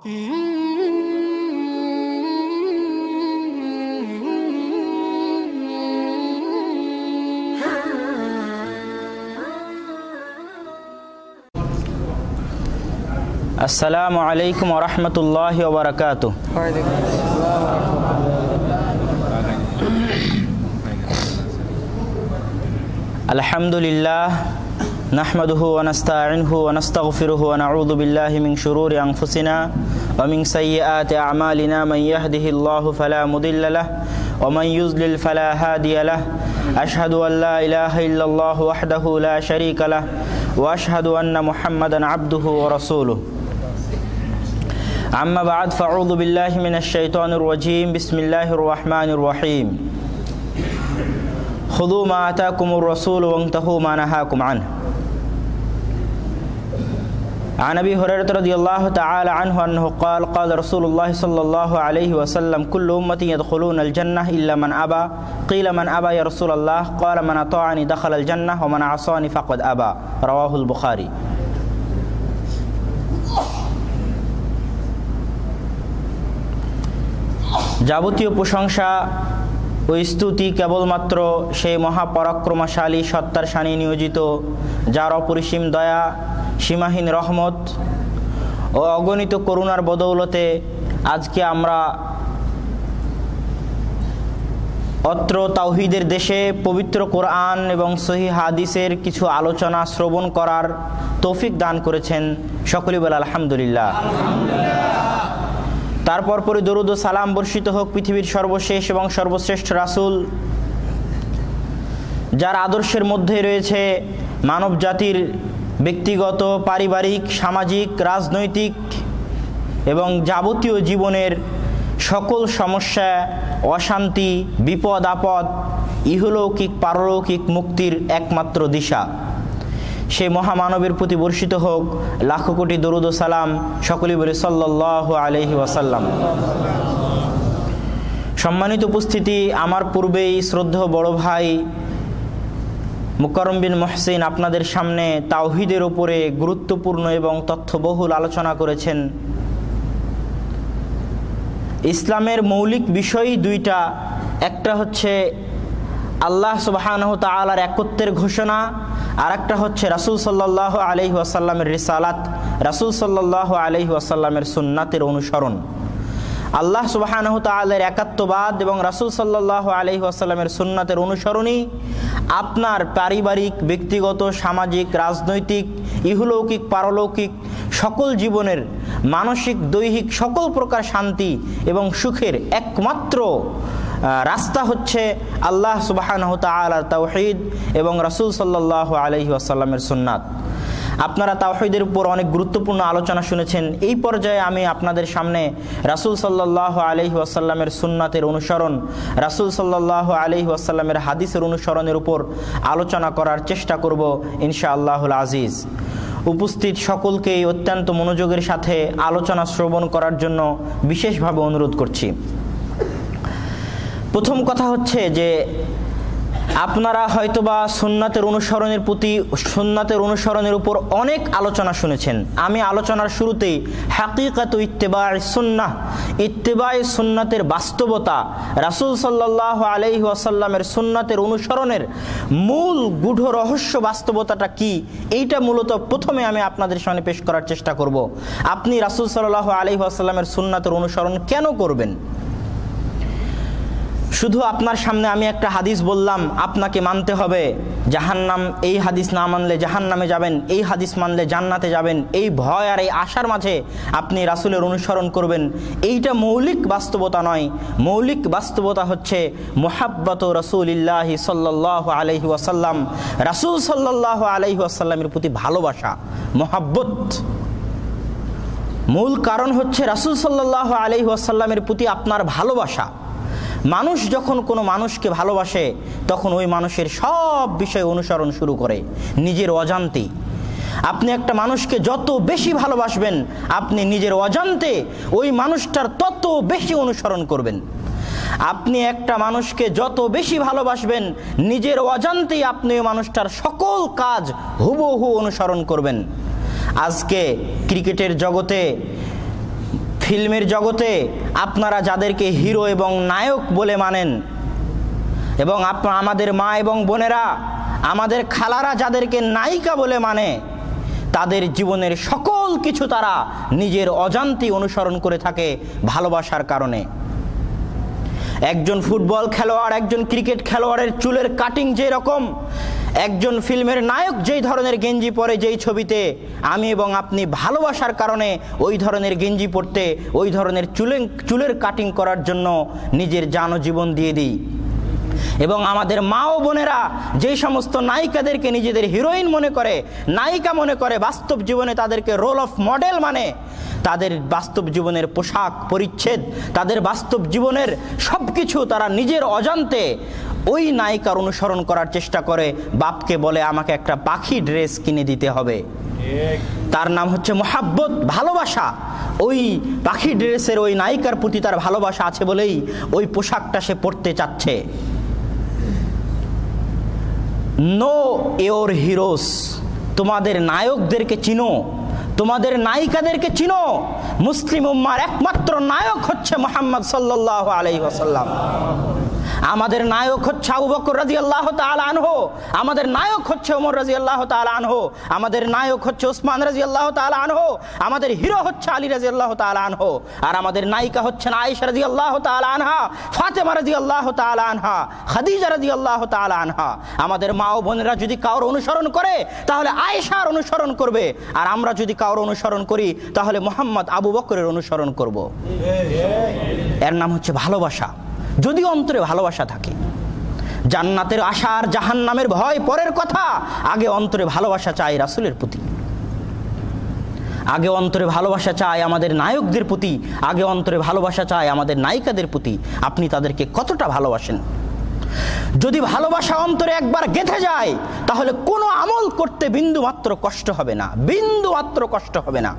আসসালামু আলাইকুম ওয়া রাহমাতুল্লাহি ওয়া বারাকাতুহু। আলহামদুলিল্লাহ নাহমাদুহু ওয়া নাস্তাঈনুহু ওয়া নাস্তাগফিরুহু ওয়া নাউযু বিল্লাহি মিন শুরুরি আনফুসিনা ওয়া মিন সাইয়্যাতি আ'মালিনা মান ইয়াহদিহিল্লাহু ফালা মুদিল্লা লাহু ওয়া মান ইউযলিল ফালা হাদিয়া লাহু। আশহাদু আল লা ইলাহা ইল্লাল্লাহু ওয়াহদাহু লা শারীকা লাহু ওয়া আশহাদু আন্না মুহাম্মাদান আবদুহু ওয়া রাসূলুহু। আম্মা বা'দ ফাআউযু বিল্লাহি মিনাশ শাইতানির রাজীম। বিসমিল্লাহির রাহমানির রহিম। খুযু মা আতাকুমুর রাসূলু ওয়ানতাহু মা নাহাকুম আনহু। عن أبي هريرة رضي الله تعالى عنه أنه قال قال رسول الله صلى الله عليه وسلم كل أمتي يدخلون الجنة إلا من أبى قيل من أبى يا رسول الله قال من أطاعني دخل الجنة ومن عصاني فقد أبى رواه البخاري। যাবতীয় প্রশংসা ও স্তুতি কেবলমাত্র সেই মহাপরাক্রমশালী সত্তার শানে নিয়োজিত, যার অপরিসীম দয়া, সীমাহীন রহমত ও অগণিত করুণার বদৌলতে আজকে আমরা অত্র তাওহীদের দেশে পবিত্র কোরআন এবং সহিহ হাদিসের কিছু আলোচনা শ্রবণ করার তৌফিক দান করেছেন। সকলেই বলে আলহামদুলিল্লাহ। তারপর পরে দরুদ ও সালাম বর্ষিত হোক পৃথিবীর সর্বশেষ এবং সর্বশ্রেষ্ঠ রাসূল, যার আদর্শের মধ্যে রয়েছে মানব জাতির ব্যক্তিগত, পারিবারিক, সামাজিক, রাজনৈতিক এবং যাবতীয় জীবনের সকল সমস্যা, অশান্তি, বিপদ আপদ, ইহলৌকিক পারলৌকিক মুক্তির একমাত্র দিশা। সেই মহামানবের প্রতি বর্ষিত হোক লাখো কোটি দরুদ ও সালাম। সকলেই বলে সাল্লাল্লাহু আলাইহি ওয়াসাল্লাম। সম্মানিত উপস্থিতি, আমার পূর্বেই শ্রদ্ধেয় বড় ভাই মুকাররম বিন মুহসিন আপনাদের সামনে তাওহীদের উপরে গুরুত্বপূর্ণ এবং তথ্যবহুল আলোচনা করেছেন। ইসলামের মৌলিক বিষয় দুইটা, একটা হচ্ছে আল্লাহ সুবহানাহু ওয়া তাআলার একত্বের ঘোষণা, আর একটা হচ্ছে রাসূল সাল্লাল্লাহু আলাইহি ওয়াসাল্লামের রিসালাত, রাসূল সাল্লাল্লাহু আলাইহি ওয়াসাল্লামের সুন্নাতের অনুসরণ। আল্লাহ সুবহানাহু ওয়া তাআলার একাত্মবাদ এবং রাসূল সাল্লাল্লাহু আলাইহি ওয়াসাল্লামের সুন্নাতের অনুসরণই আপনার পারিবারিক, ব্যক্তিগত, সামাজিক, রাজনৈতিক, ইহলৌকিক পারলৌকিক সকল জীবনের মানসিক, দৈহিক সকল প্রকার শান্তি এবং সুখের একমাত্র রাস্তা হচ্ছে আল্লাহ সুবহানাহু ওয়া তাআলার তাওহীদ এবং রাসূল সাল্লাল্লাহু আলাইহি ওয়াসাল্লামের সুন্নাত। আপনারা তাওহীদের উপর অনেক গুরুত্বপূর্ণ আলোচনা শুনেছেন। এই পর্যায়ে আমি আপনাদের সামনে রাসূল সাল্লাল্লাহু আলাইহি ওয়াসাল্লামের সুন্নাতের অনুসরণ, রাসূল সাল্লাল্লাহু আলাইহি ওয়াসাল্লামের হাদিসের অনুসরণের উপর আলোচনা করার চেষ্টা করব ইনশাআল্লাহুল আজিজ। উপস্থিত সকলকে অত্যন্ত মনোযোগের সাথে আলোচনা শ্রবণ করার জন্য বিশেষভাবে অনুরোধ করছি। প্রথম কথা হচ্ছে যে আপনারা হয়তোবা সুন্নাতের অনুসরণের উপর অনেক আলোচনা শুনেছেন। আমি আলোচনার শুরুতেই হাকিকাতু ইত্তিবা'i সুন্নাহ, ইত্তিবা'i সুন্নাতের বাস্তবতা, রাসূল সাল্লাল্লাহু আলাইহি ওয়াসাল্লামের সুন্নাতের অনুসরণের মূল গূঢ় রহস্য বাস্তবতাটা কি, এইটা মূলত প্রথমে আমি আপনাদের সামনে পেশ করার চেষ্টা করব। আপনি রাসূল সাল্লাল্লাহু আলাইহি ওয়াসাল্লামের সুন্নাতের অনুসরণ কেন করবেন? শুধু আপনার সামনে আমি একটা হাদিস বললাম, আপনাকে মানতে হবে জাহান্নাম, এই হাদিস না মানলে জাহান্নামে যাবেন, এই হাদিস মানলে জান্নাতে যাবেন, এই ভয় আর এই আশার মাঝে আপনি রাসূলের অনুসরণ করবেন, এইটা মৌলিক বাস্তবতা নয়। মৌলিক বাস্তবতা হচ্ছে মুহাব্বাতু রাসূলিল্লাহি সাল্লাল্লাহু আলাইহি ওয়াসাল্লাম, রাসূল সাল্লাল্লাহু আলাইহি ওয়াসাল্লামের প্রতি ভালোবাসা, মুহাব্বত। মূল কারণ হচ্ছে রাসূল সাল্লাল্লাহু আলাইহি ওয়াসাল্লামের প্রতি আপনার ভালোবাসা। মানুষ যখন কোনো মানুষকে ভালোবাসে তখন ওই মানুষের সব বিষয় অনুসরণ শুরু করে নিজের অজান্তে। আপনি একটা মানুষকে যত বেশি ভালোবাসবেন, আপনি নিজের অজান্তে ওই মানুষটার তত বেশি অনুসরণ করবেন। আপনি একটা মানুষকে যত বেশি ভালোবাসবেন, নিজের অজান্তেই আপনি ওই মানুষটার সকল কাজ হুবহু অনুসরণ করবেন। আজকে ক্রিকেটের জগতে ফিল্মের জগতে আপনারা যাদেরকে হিরো এবং নায়ক বলে মানেন, এবং আমাদের মা এবং বোনেরা, আমাদের খালারা যাদেরকে নায়িকা বলে মানে, তাদের জীবনের সকল কিছু তারা নিজের অজান্তে অনুসরণ করে থাকে ভালোবাসার কারণে। একজন ফুটবল খেলোয়াড়, একজন ক্রিকেট খেলোয়াড়ের চুলের কাটিং যে রকম, একজন ফিল্মের নায়ক যেই ধরনের গেঞ্জি পরে যেই ছবিতে, আমি এবং আপনি ভালোবাসার কারণে ওই ধরনের গেঞ্জি পরতে, ওই ধরনের চুলের কাটিং করার জন্য নিজের জান ও জীবন দিয়ে দিই। এবং আমাদের মা ও বোনেরা যেই সমস্ত নায়িকাদেরকে নিজেদের হিরোইন মনে করে, নায়িকা মনে করে, বাস্তব জীবনে তাদেরকে রোল অফ মডেল মানে, তাদের বাস্তব জীবনের পোশাক পরিচ্ছদ, তাদের বাস্তব জীবনের সব কিছু তারা নিজের অজান্তে ওই নায়িকার অনুসরণ করার চেষ্টা করে। বাপকে বলে আমাকে একটা পাখি ড্রেস কিনে দিতে হবে, তার নাম হচ্ছে মোহাব্বত, ভালোবাসা। ওই পাখি ড্রেসের ওই নায়িকার প্রতি তার ভালোবাসা আছে বলেই ওই পোশাকটা সে পরতে চাচ্ছে। নো ইওর হিরোস, তোমাদের নায়কদেরকে চিনো, তোমাদের নায়িকাদেরকে চিনো। মুসলিম উম্মার একমাত্র নায়ক হচ্ছে মুহাম্মদ সাল্লাল্লাহু আলাইহি ওয়াসাল্লাম। আমাদের নায়ক হচ্ছে আবু বকর রাদিয়াল্লাহু তাআলা আনহু, আমাদের নায়ক হচ্ছে ওমর রাদিয়াল্লাহু তাআলা আনহু, আমাদের নায়ক হচ্ছে ওসমান রাদিয়াল্লাহু তাআলা আনহু, আমাদের হিরো হচ্ছে আলী রাদিয়াল্লাহু তাআলা আনহু, আর আমাদের নায়িকা হচ্ছেন আয়েশা রাদিয়াল্লাহু তাআলা আনহা, ফাতেমা রাদিয়াল্লাহু তাআলা আনহা, খাদিজা রাদিয়াল্লাহু তাআলা আনহা। আমাদের মা ও বোনেরা যদি কাউর অনুসরণ করে তাহলে আয়েশার অনুসরণ করবে, আর আমরা যদি কাউর অনুসরণ করি তাহলে মুহাম্মদ আবু বকরের অনুসরণ করব। এর নাম হচ্ছে ভালোবাসা। যদি অন্তরে ভালোবাসা থাকে, জান্নাতের আশা আর জাহান্নামের ভয় পরের কথা, আগে অন্তরে ভালোবাসা চাই রাসূলের প্রতি, আগে অন্তরে ভালোবাসা চাই আমাদের নায়কদের প্রতি, আগে অন্তরে ভালোবাসা চাই আমাদের নায়িকাদের প্রতি। আপনি তাদেরকে কতটা ভালোবাসেন? যদি ভালোবাসা অন্তরে একবার গেঁথে যায় তাহলে কোনো আমল করতে বিন্দু মাত্র কষ্ট হবে না, বিন্দু মাত্র কষ্ট হবে না।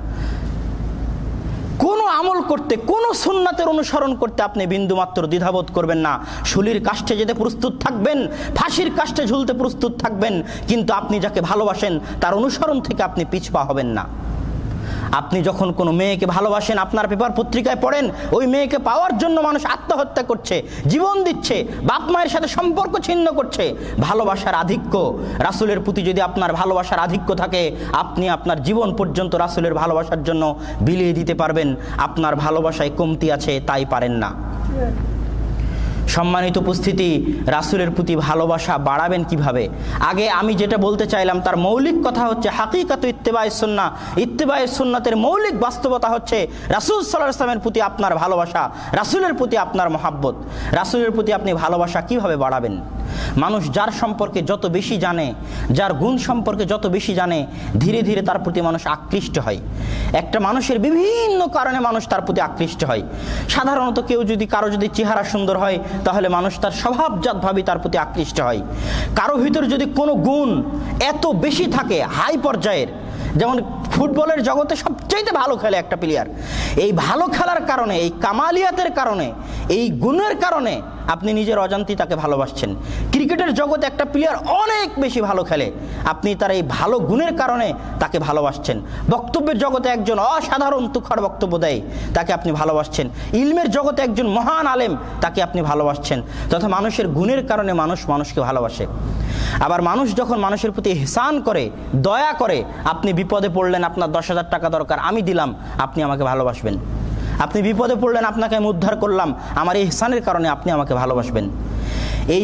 কোনো আমল করতে, কোনো সুন্নাতের অনুসরণ করতে আপনি বিন্দুমাত্র দ্বিধাবোধ করবেন না। শুলির কাষ্ঠে যেতে প্রস্তুত থাকবেন, ফাঁসির কাষ্ঠে ঝুলতে প্রস্তুত থাকবেন, কিন্তু আপনি যাকে ভালোবাসেন তার অনুসরণ থেকে আপনি পিছপা হবেন না। আপনি যখন কোনো মেয়েকে ভালোবাসেন, আপনার পেপার পত্রিকায় পড়েন ওই মেয়েকে পাওয়ার জন্য মানুষ আত্মহত্যা করছে, জীবন দিচ্ছে, বাপ মায়ের সাথে সম্পর্ক ছিন্ন করছে। ভালোবাসার আধিক্য, রাসূলের প্রতি যদি আপনার ভালোবাসার আধিক্য থাকে, আপনি আপনার জীবন পর্যন্ত রাসূলের ভালোবাসার জন্য বিলিয়ে দিতে পারবেন। আপনার ভালোবাসায় কমতি আছে তাই পারেন না। সম্মানিত উপস্থিতি, রাসূলের প্রতি ভালোবাসা বাড়াবেন কিভাবে? আগে আমি যেটা বলতে চাইলাম তার মৌলিক কথা হচ্ছে হাকিকাত ইত্তেবায়ে সুন্নাহ। ইত্তেবায়ে সুন্নাতের মৌলিক বাস্তবতা হচ্ছে রাসূল সাল্লাল্লাহু আলাইহি ওয়াসাল্লামের প্রতি আপনার ভালোবাসা, রাসূলের প্রতি আপনার মহাব্বত। রাসূলের প্রতি আপনি ভালোবাসা কিভাবে বাড়াবেন? মানুষ যার সম্পর্কে যত বেশি জানে, যার গুণ সম্পর্কে যত বেশি জানে, ধীরে ধীরে তার প্রতি মানুষ আকৃষ্ট হয়। একটা মানুষের বিভিন্ন কারণে মানুষ তার প্রতি আকৃষ্ট হয়। সাধারণত কারো যদি চেহারা সুন্দর হয় তাহলে মানুষ তার স্বভাবজাতভাবেই তার প্রতি আকৃষ্ট হয়। কারো ভিতর যদি কোনো গুণ এত বেশি থাকে হাই পর্যায়ের, যেমন ফুটবলের জগতে সবচেয়ে ভালো খেলে একটা প্লেয়ার, এই ভালো খেলার কারণে, এই কামালিয়াতের কারণে, এই গুণের কারণে আপনি নিজের অজান্তে তাকে ভালোবাসছেন। ক্রিকেটের জগতে একটা প্লেয়ার অনেক বেশি ভালো খেলে, আপনি তার এই ভালো গুণের কারণে তাকে ভালোবাসছেন। বক্তব্যের জগতে একজন অসাধারণ তুখর বক্তব্য দেয়, তাকে আপনি ভালোবাসছেন। ইলমের জগতে একজন মহান আলেম, তাকে আপনি ভালোবাসছেন। তথা মানুষের গুণের কারণে মানুষ মানুষকে ভালোবাসে। আবার মানুষ যখন মানুষের প্রতি ইহসান করে, দয়া করে, আপনি বিপদে পড়লেন, আপনার 10,000 টাকা দরকার, আমি দিলাম, আপনি আমাকে ভালোবাসবেন। আপনি বিপদে পড়লেন, আপনাকে আমি উদ্ধার করলাম, আমার এই ইহসানের কারণে আপনি আমাকে ভালোবাসবেন। এই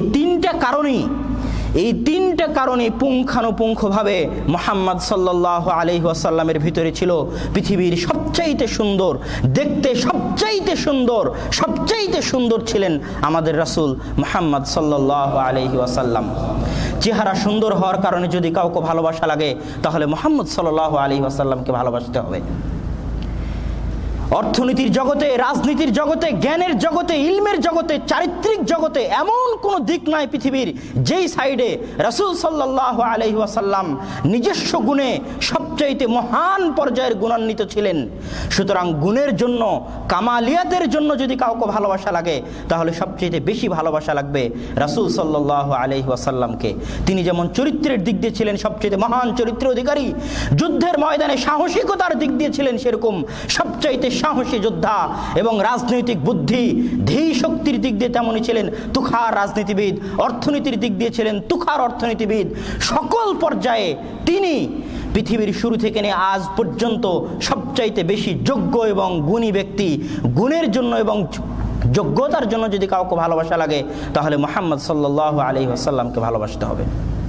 তিনটা কারণে পুঙ্খানুপুঙ্খভাবে মুহাম্মদ সাল্লাল্লাহু আলাইহি ওয়াসাল্লামের ভিতরে ছিল পৃথিবীর সবচাইতে সুন্দর, দেখতে সবচাইতে সুন্দর ছিলেন আমাদের রাসূল মুহাম্মদ সাল্লাল্লাহু আলাইহি ওয়াসাল্লাম। চেহারা সুন্দর হওয়ার কারণে যদি কাউকে ভালোবাসা লাগে তাহলে মুহাম্মদ সাল্লাল্লাহু আলাইহি ওয়াসাল্লামকে ভালোবাসতে হবে। অর্থনীতির জগতে, রাজনীতির জগতে, জ্ঞানের জগতে, ইলমের জগতে, চারিত্রিক জগতে এমন কোনো দিক নাই পৃথিবীর যেই সাইডে রাসূল সাল্লাল্লাহু আলাইহি ওয়াসাল্লাম নিজস্ব গুণে সবচাইতে মহান পর্যায়ের গুণান্বিত ছিলেন। সুতরাং গুণের জন্য, কামালিয়াতের জন্য যদি কাউকে ভালোবাসা লাগে তাহলে সবচাইতে বেশি ভালোবাসা লাগবে রাসূল সাল্লাল্লাহু আলাইহি ওয়াসাল্লামকে। তিনি যেমন চরিত্রের দিক দিয়ে ছিলেন সবচাইতে মহান চরিত্রের অধিকারী, যুদ্ধের ময়দানে সাহসিকতার দিক দিয়ে ছিলেন সেরকম সবচাইতে সাহসী যোদ্ধা এবং রাজনৈতিক বুদ্ধি ধী শক্তির দিক দিয়ে তেমনই ছিলেন তুখার রাজনীতিবিদ, অর্থনীতির দিক দিয়ে ছিলেন তুখার অর্থনীতিবিদ। সকল পর্যায়ে তিনি পৃথিবীর শুরু থেকে নিয়ে আজ পর্যন্ত সবচাইতে বেশি যোগ্য এবং গুণী ব্যক্তি। গুণের জন্য এবং যোগ্যতার জন্য যদি কাউকে ভালোবাসা লাগে তাহলে মুহাম্মদ সাল্লাল্লাহু আলাইহি ওয়াসাল্লামকে ভালোবাসতে হবে।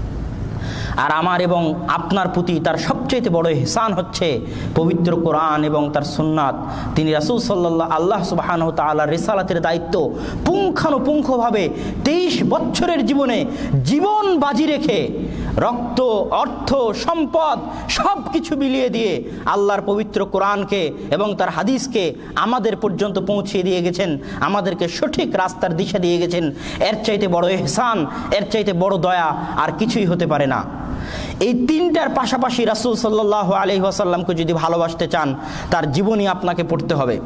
আর আমার এবং আপনার প্রতি তার সবচেয়ে বড় ইহসান হচ্ছে পবিত্র কোরআন এবং তার সুন্নাত। তিনি রাসূল সাল্লাল্লাহু আল্লাহ সুবহানাহু ওয়া তাআলার রিসালাতের দায়িত্ব পুঙ্খানুপুঙ্খভাবে 23 বছরের জীবনে জীবন বাজি রেখে রক্ত, অর্থ, সম্পদ সব কিছু বিলিয়ে দিয়ে আল্লাহর পবিত্র কোরআনকে এবং তার হাদিসকে আমাদের পর্যন্ত পৌঁছিয়ে দিয়ে গেছেন, আমাদেরকে সঠিক রাস্তার দিশা দিয়ে গেছেন। এর চাইতে বড় ইহসান, এর চাইতে বড় দয়া আর কিছুই হতে পারে না। এই তিনটার পাশাপাশি রাসূল সাল্লাল্লাহু আলাইহি ওয়াসাল্লামকে যদি ভালোবাসতে চান তার জীবনী আপনাকে পড়তে হবে।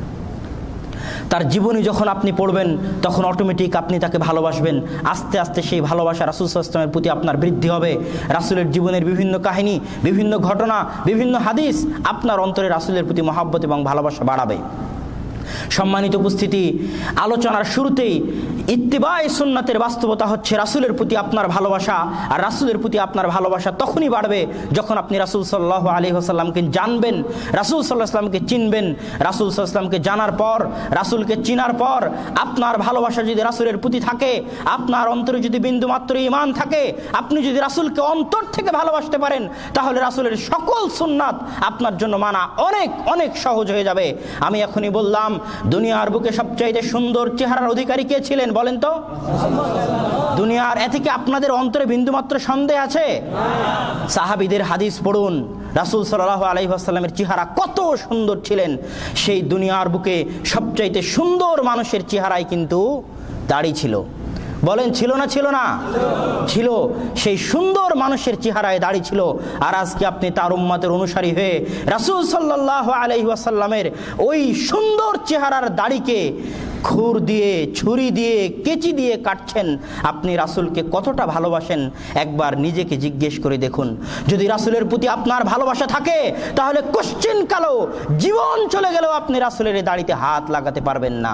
তার জীবনী যখন আপনি পড়বেন তখন অটোমেটিক আপনি তাকে ভালোবাসবেন। আস্তে আস্তে সেই ভালোবাসা রাসূল সাল্লাল্লাহু আলাইহি ওয়াসাল্লামের প্রতি আপনার বৃদ্ধি হবে। রাসূলের জীবনের বিভিন্ন কাহিনী, বিভিন্ন ঘটনা, বিভিন্ন হাদিস আপনার অন্তরে রাসূলের প্রতি মহব্বত এবং ভালোবাসা বাড়াবে। সম্মানিত উপস্থিতি, আলোচনার শুরুতেই ইত্তিবায়ে সুন্নাতের বাস্তবতা হচ্ছে রাসূলের প্রতি আপনার ভালোবাসা। আর রাসূলের প্রতি আপনার ভালোবাসা তখনই বাড়বে যখন আপনি রাসূল সাল্লাল্লাহু আলাইহি ওয়াসাল্লামকে জানবেন, রাসূল সাল্লাল্লাহু আলাইহি ওয়াসাল্লামকে চিনবেন। রাসূল সাল্লাল্লাহু আলাইহি ওয়াসাল্লামকে জানার পর, রাসূলকে চিনার পর আপনার ভালোবাসা যদি রাসূলের প্রতি থাকে, আপনার অন্তরে যদি বিন্দুমাত্র ঈমান থাকে, আপনি যদি রাসূলকে অন্তর থেকে ভালোবাসতে পারেন, তাহলে রাসূলের সকল সুন্নাত আপনার জন্য মানা অনেক অনেক সহজ হয়ে যাবে। আমি এখনই বললাম দুনিয়ার বুকে সবচাইতে সুন্দর চেহারার অধিকারী কে ছিলেন বলেন তো? দুনিয়ার এতে কি আপনাদের অন্তরে বিন্দুমাত্র সন্দেহ আছে? সাহাবীদের হাদিস পড়ুন, রাসূল সাল্লাল্লাহু আলাইহি ওয়াসাল্লামের চেহারা কত সুন্দর ছিলেন। সেই দুনিয়ার বুকে সবচাইতে সুন্দর মানুষের চেহারায় কিন্তু দাড়ি ছিল। বলেন ছিল না ছিল না? ছিল। সেই সুন্দর মানুষের চেহারায় দাড়ি ছিল। আর আজকে আপনি তার উম্মতের অনুসারী হয়ে রাসূল সাল্লাল্লাহু আলাইহি ওয়াসাল্লামের ওই সুন্দর চেহারার দাড়িকে খুর দিয়ে, ছুরি দিয়ে, কেচি দিয়ে কাটছেন। আপনি রাসূলকে কতটা ভালোবাসেন একবার নিজেকে জিজ্ঞেস করে দেখুন। যদি রাসূলের প্রতি আপনার ভালোবাসা থাকে তাহলে কোশ্চেন কালো জীবন চলে গেলেও আপনি রাসূলের দাড়িতে হাত লাগাতে পারবেন না।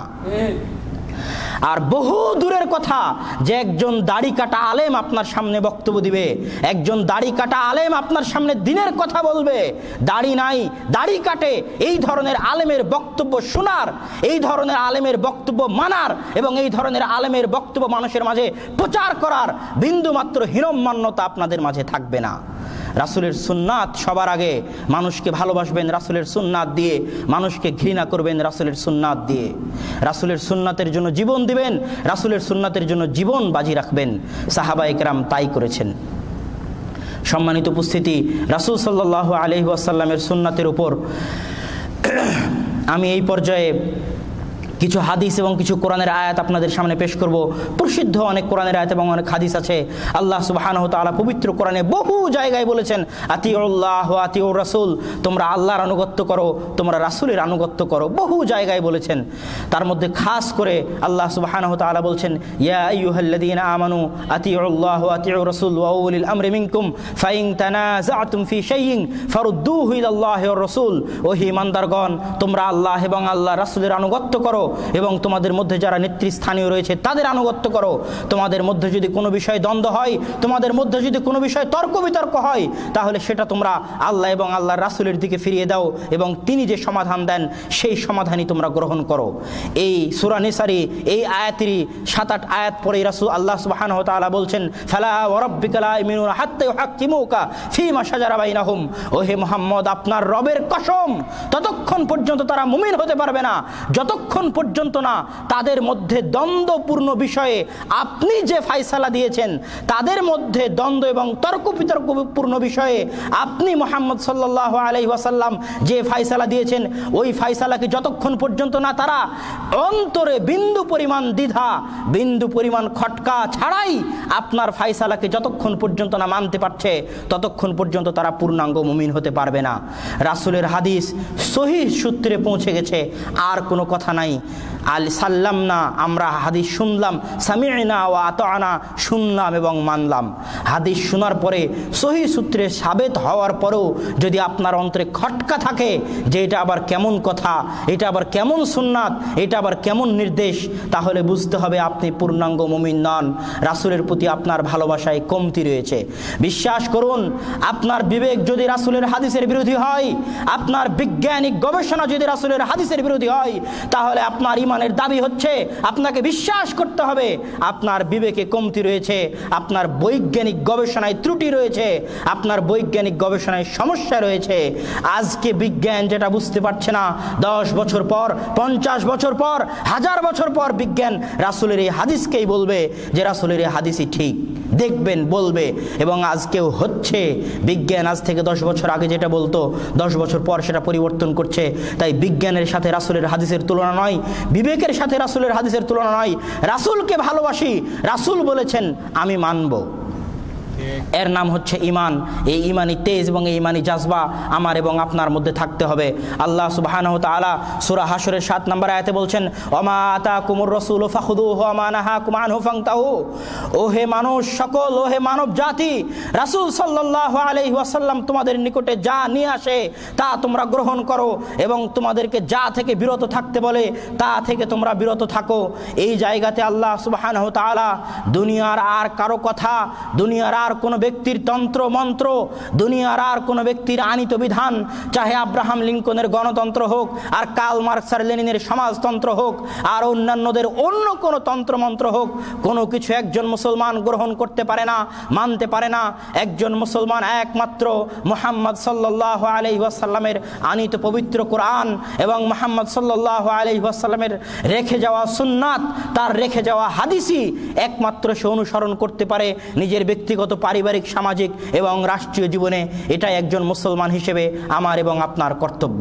আর বহু দূরের কথা যে একজন দাড়ি কাটা আলেম আপনার সামনে বক্তব্য দিবে, একজন দাড়ি কাটা আলেম আপনার সামনে দিনের কথা বলবে, দাড়ি নাই দাড়ি কাটে, এই ধরনের আলেমের বক্তব্য শোনার, এই ধরনের আলেমের বক্তব্য মানার এবং এই ধরনের আলেমের বক্তব্য মানুষের মাঝে প্রচার করার বিন্দুমাত্র হীনম্মান্যতা আপনাদের মাঝে থাকবে না। রাসূলের সুন্নাত সবার আগে। মানুষকে ভালোবাসবেন রাসূলের সুন্নাত দিয়ে, মানুষকে ঘৃণা করবেন রাসূলের সুন্নাত দিয়ে। রাসূলের সুন্নাতের জন্য জীবন দিবেন, রাসূলের সুন্নাতের জন্য জীবন বাজি রাখবেন। সাহাবায়ে কেরাম তাই করেছেন। সম্মানিত উপস্থিতি, রাসূল সাল্লাল্লাহু আলাইহি ওয়াসাল্লামের সুন্নাতের উপর আমি এই পর্যায়ে কিছু হাদিস এবং কিছু কোরআনের আয়াত আপনাদের সামনে পেশ করব। প্রসিদ্ধ অনেক কোরআনের আয়াত এবং অনেক হাদিস আছে। আল্লাহ সুবহানাহু ওয়া তাআলা পবিত্র কোরআনে বহু জায়গায় বলেছেন আতিউল্লাহ ওয়া আতিউর রাসূল, তোমরা আল্লাহর আনুগত্য করো, তোমরা রাসূলের আনুগত্য করো, বহু জায়গায় বলেছেন। তার মধ্যে খাস করে আল্লাহ সুবহানাহু ওয়া তাআলা বলছেন ইয়া আইয়ুহাল্লাযীনা আমানু আতিউল্লাহ ওয়া আতিউর রাসূল ওয়া উলিল আমরি মিনকুম ফাইন তানাযাতুম ফি শাইইন ফারুদ্দুহু ইলাল্লাহি ওয়ার রাসূল। ওহে ঈমানদারগণ, তোমরা আল্লাহ এবং আল্লাহর রাসূলের আনুগত্য করো এবং তোমাদের মধ্যে যারা নেতৃস্থানীয় রয়েছে তাদের আনুগত্য করো। তোমাদের মধ্যে যদি কোনো বিষয় দ্বন্দ্ব হয়, তোমাদের মধ্যে যদি কোনো বিষয় তর্ক বিতর্ক হয়, তাহলে সেটা তোমরা আল্লাহ এবং আল্লাহর রাসূলের দিকে ফিরিয়ে দাও এবং তিনি যে সমাধান দেন সেই সমাধানই তোমরা গ্রহণ করো। এই সূরা নিসারী এই আয়াতেরই 7-8 আয়াত পরে রাসূল আল্লাহ সুবহানাহু ওয়া তাআলা বলছেন ফালা ওয়া রাব্বিকা লা ইউমিনুনা হাত্তা ইউহাক্কিমুকা ফীমা শাজারা বাইনাহুম। ওহে মুহাম্মদ, আপনার রবের কসম, ততক্ষণ পর্যন্ত তারা মুমিন হতে পারবে না যতক্ষণ পর্যন্ত না তাদের মধ্যে দ্বন্দ্বপূর্ণ বিষয়ে আপনি যে ফায়সালা দিয়েছেন, তাদের মধ্যে দ্বন্দ্ব এবং তর্ক বিতর্কপূর্ণ বিষয়ে আপনি মুহাম্মদ সাল্লাল্লাহু আলাইহি ওয়াসাল্লাম যে ফায়সালা দিয়েছেন, ওই ফায়সালাকে যতক্ষণ পর্যন্ত না তারা অন্তরে বিন্দু পরিমাণ দ্বিধা, বিন্দু পরিমাণ খটকা ছাড়াই আপনার ফায়সালাকে যতক্ষণ পর্যন্ত না মানতে পারছে, ততক্ষণ পর্যন্ত তারা পূর্ণাঙ্গ মুমিন হতে পারবে না। রাসূলের হাদিস সহিহ সূত্রে পৌঁছে গেছে, আর কোনো কথা নাই। আল সাল্লাম না, আমরা হাদিস শুনলাম, সামি'না ওয়া আতা'না, শুনলাম এবং মানলাম। হাদিস শোনার পরে সহি সূত্রে সাবেত হওয়ার পরেও যদি আপনার অন্তরে খটকা থাকে যে এটা আবার কেমন কথা, এটা আবার কেমন সুন্নাত, এটা আবার কেমন নির্দেশ, তাহলে বুঝতে হবে আপনি পূর্ণাঙ্গ মুমিন নন, রাসূলের প্রতি আপনার ভালোবাসায় কমতি রয়েছে। বিশ্বাস করুন, আপনার বিবেক যদি রাসূলের হাদিসের বিরোধী হয়, আপনার বৈজ্ঞানিক গবেষণা যদি রাসূলের হাদিসের বিরোধী হয়, তাহলে আপনার ঈমানের দাবি হচ্ছে আপনাকে বিশ্বাস করতে হবে আপনার বিবেকে কমতি রয়েছে, আপনার বৈজ্ঞানিক গবেষণায় ত্রুটি রয়েছে, আপনার বৈজ্ঞানিক গবেষণায় সমস্যা রয়েছে। আজকে বিজ্ঞান যেটা বুঝতে পারছে না, 10 বছর পর, 50 বছর পর, 1000 বছর পর বিজ্ঞান রাসূলের এই হাদিসকেই বলবে যে রাসূলের এই হাদিসই ঠিক, দেখবেন, বলবে। এবং আজকেও হচ্ছে। বিজ্ঞান আজ থেকে 10 বছর আগে যেটা বলতো, 10 বছর পর সেটা পরিবর্তন করছে। তাই বিজ্ঞানের সাথে রাসূলের হাদিসের তুলনা নয়, বিবেকের সাথে রাসূলের হাদিসের তুলনা নয়। রাসূলকে ভালোবাসি, রাসূল বলেছেন আমি মানব, এর নাম হচ্ছে ঈমান। এই ঈমানি তেজ এবং এই ঈমানি জাজবা আমার এবং আপনার মধ্যে থাকতে হবে। আল্লাহ সুবহানাহু ওয়া তাআলা সূরা হাশরের 7 নম্বর আয়াতে বলছেন, ওমা আতাকুমুর রাসূলু ফাখুযুহু ওয়া মা নাহাকুম আনহু ফান্তাহু। ও হে মানুষ সকল, ও হে মানব জাতি, রাসূল সাল্লাল্লাহু আলাইহি ওয়াসাল্লাম তোমাদের নিকটে যা নিয়ে আসে তা তোমরা গ্রহণ করো এবং তোমাদেরকে যা থেকে বিরত থাকতে বলে তা থেকে তোমরা বিরত থাকো। এই জায়গাতে আল্লাহ সুবহানাহু ওয়া তাআলা দুনিয়ার আর কারো কথা, দুনিয়ার আর কোনো ব্যক্তির তন্ত্র মন্ত্র, দুনিয়ার আর কোনো ব্যক্তির আনিত বিধান, চাহে আব্রাহাম লিঙ্কনের গণতন্ত্র হোক, আর কার্ল মার্কস আর লেনিনের সমাজতন্ত্র হোক, আর অন্যান্যদের অন্য কোনো তন্ত্রমন্ত্র হোক, কোনো কিছু একজন মুসলমান গ্রহণ করতে পারে না, মানতে পারে না। একজন মুসলমান একমাত্র মুহাম্মদ সাল্লাল্লাহু আলাইহি ওয়াসাল্লামের আনিত পবিত্র কোরআন এবং মুহাম্মদ সাল্লাল্লাহু আলাইহি ওয়াসাল্লামের রেখে যাওয়া সুন্নাত, তার রেখে যাওয়া হাদিসই একমাত্র সে অনুসরণ করতে পারে নিজের ব্যক্তিগত, পারিবারিক, সামাজিক এবং রাষ্ট্রীয় জীবনে। এটাই একজন মুসলমান হিসেবে আমার এবং আপনার কর্তব্য।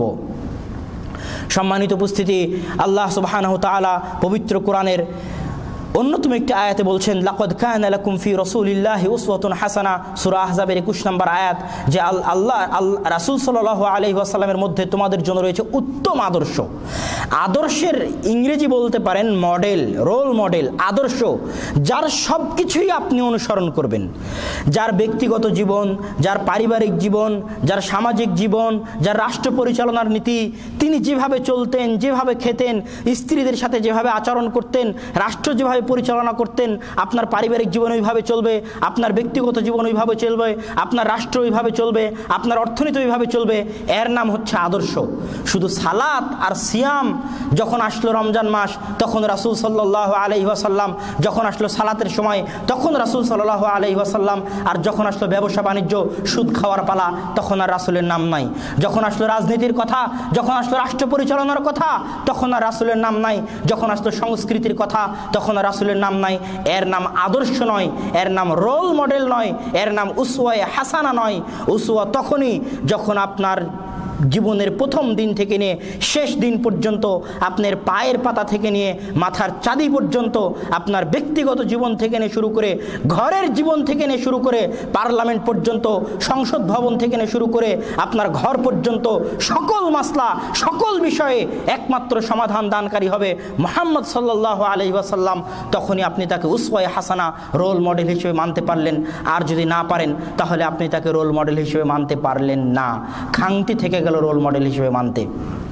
সম্মানিত উপস্থিতি, আল্লাহ সুবহানাহু ওয়া তাআলা পবিত্র কোরআনের অন্যতম একটি আয়াতে বলছেন, লাকাদ কানা লাকুম ফি রাসূলিল্লাহি উসওয়াতুন হাসানা, সূরা আহজাবের 21 নম্বর আয়াত, যে আল্লাহ রাসূল সাল্লাল্লাহু আলাইহি ওয়াসাল্লামের মধ্যে তোমাদের জন্য রয়েছে উত্তম আদর্শ। আদর্শের ইংরেজি বলতে পারেন মডেল, রোল মডেল, আদর্শ, যার সব কিছুই আপনি অনুসরণ করবেন, যার ব্যক্তিগত জীবন, যার পারিবারিক জীবন, যার সামাজিক জীবন, যার রাষ্ট্র পরিচালনার নীতি, তিনি যেভাবে চলতেন, যেভাবে খেতেন, স্ত্রীদের সাথে যেভাবে আচরণ করতেন, রাষ্ট্র যেভাবে পরিচালনা করতেন, আপনার পারিবারিক জীবন ওইভাবে চলবে, আপনার ব্যক্তিগত জীবন ওইভাবে চলবে, আপনার রাষ্ট্র ওইভাবে চলবে, আপনার অর্থনীতি ওইভাবে চলবে। এর নাম হচ্ছে আদর্শ। শুধু সালাত আর সিয়াম, যখন আসলো রমজান মাস তখন রাসূল সাল্লাল্লাহু আলাইহি ওয়াসাল্লাম, যখন আসলো সালাতের সময় তখন রাসূল সাল্লাল্লাহু আলাইহি ওয়াসাল্লাম, আর যখন আসলো ব্যবসা বাণিজ্য, সুদ খাওয়ার পালা, তখন আর রাসূলের নাম নাই। যখন আসলো রাজনীতির কথা, যখন আসলো রাষ্ট্র পরিচালনার কথা, তখন আর রাসূলের নাম নাই। যখন আসলো সংস্কৃতির কথা, তখন আর রাসূলের নাম নাই। এর নাম আদর্শ নয়, এর নাম রোল মডেল নয়, এর নাম উসওয়ায়ে হাসানা নয়। উসওয়া তখনই যখন আপনার জীবনের প্রথম দিন থেকে নিয়ে শেষ দিন পর্যন্ত, আপনার পায়ের পাতা থেকে নিয়ে মাথার চাঁদি পর্যন্ত, আপনার ব্যক্তিগত জীবন থেকে নিয়ে শুরু করে, ঘরের জীবন থেকে নিয়ে শুরু করে, পার্লামেন্ট পর্যন্ত, সংসদ ভবন থেকে নিয়ে শুরু করে আপনার ঘর পর্যন্ত সকল মাসলা, সকল বিষয়ে একমাত্র সমাধান দানকারী হবে মুহাম্মদ সাল্লাল্লাহু আলাইহি ওয়াসাল্লাম। তখনই আপনি তাকে উসওয়ায়ে হাসানা, রোল মডেল হিসেবে মানতে পারলেন। আর যদি না পারেন তাহলে আপনি তাকে রোল মডেল হিসেবে মানতে পারলেন না, খাংটি থেকে গেল রোল মডেল হিসেবে মানতে।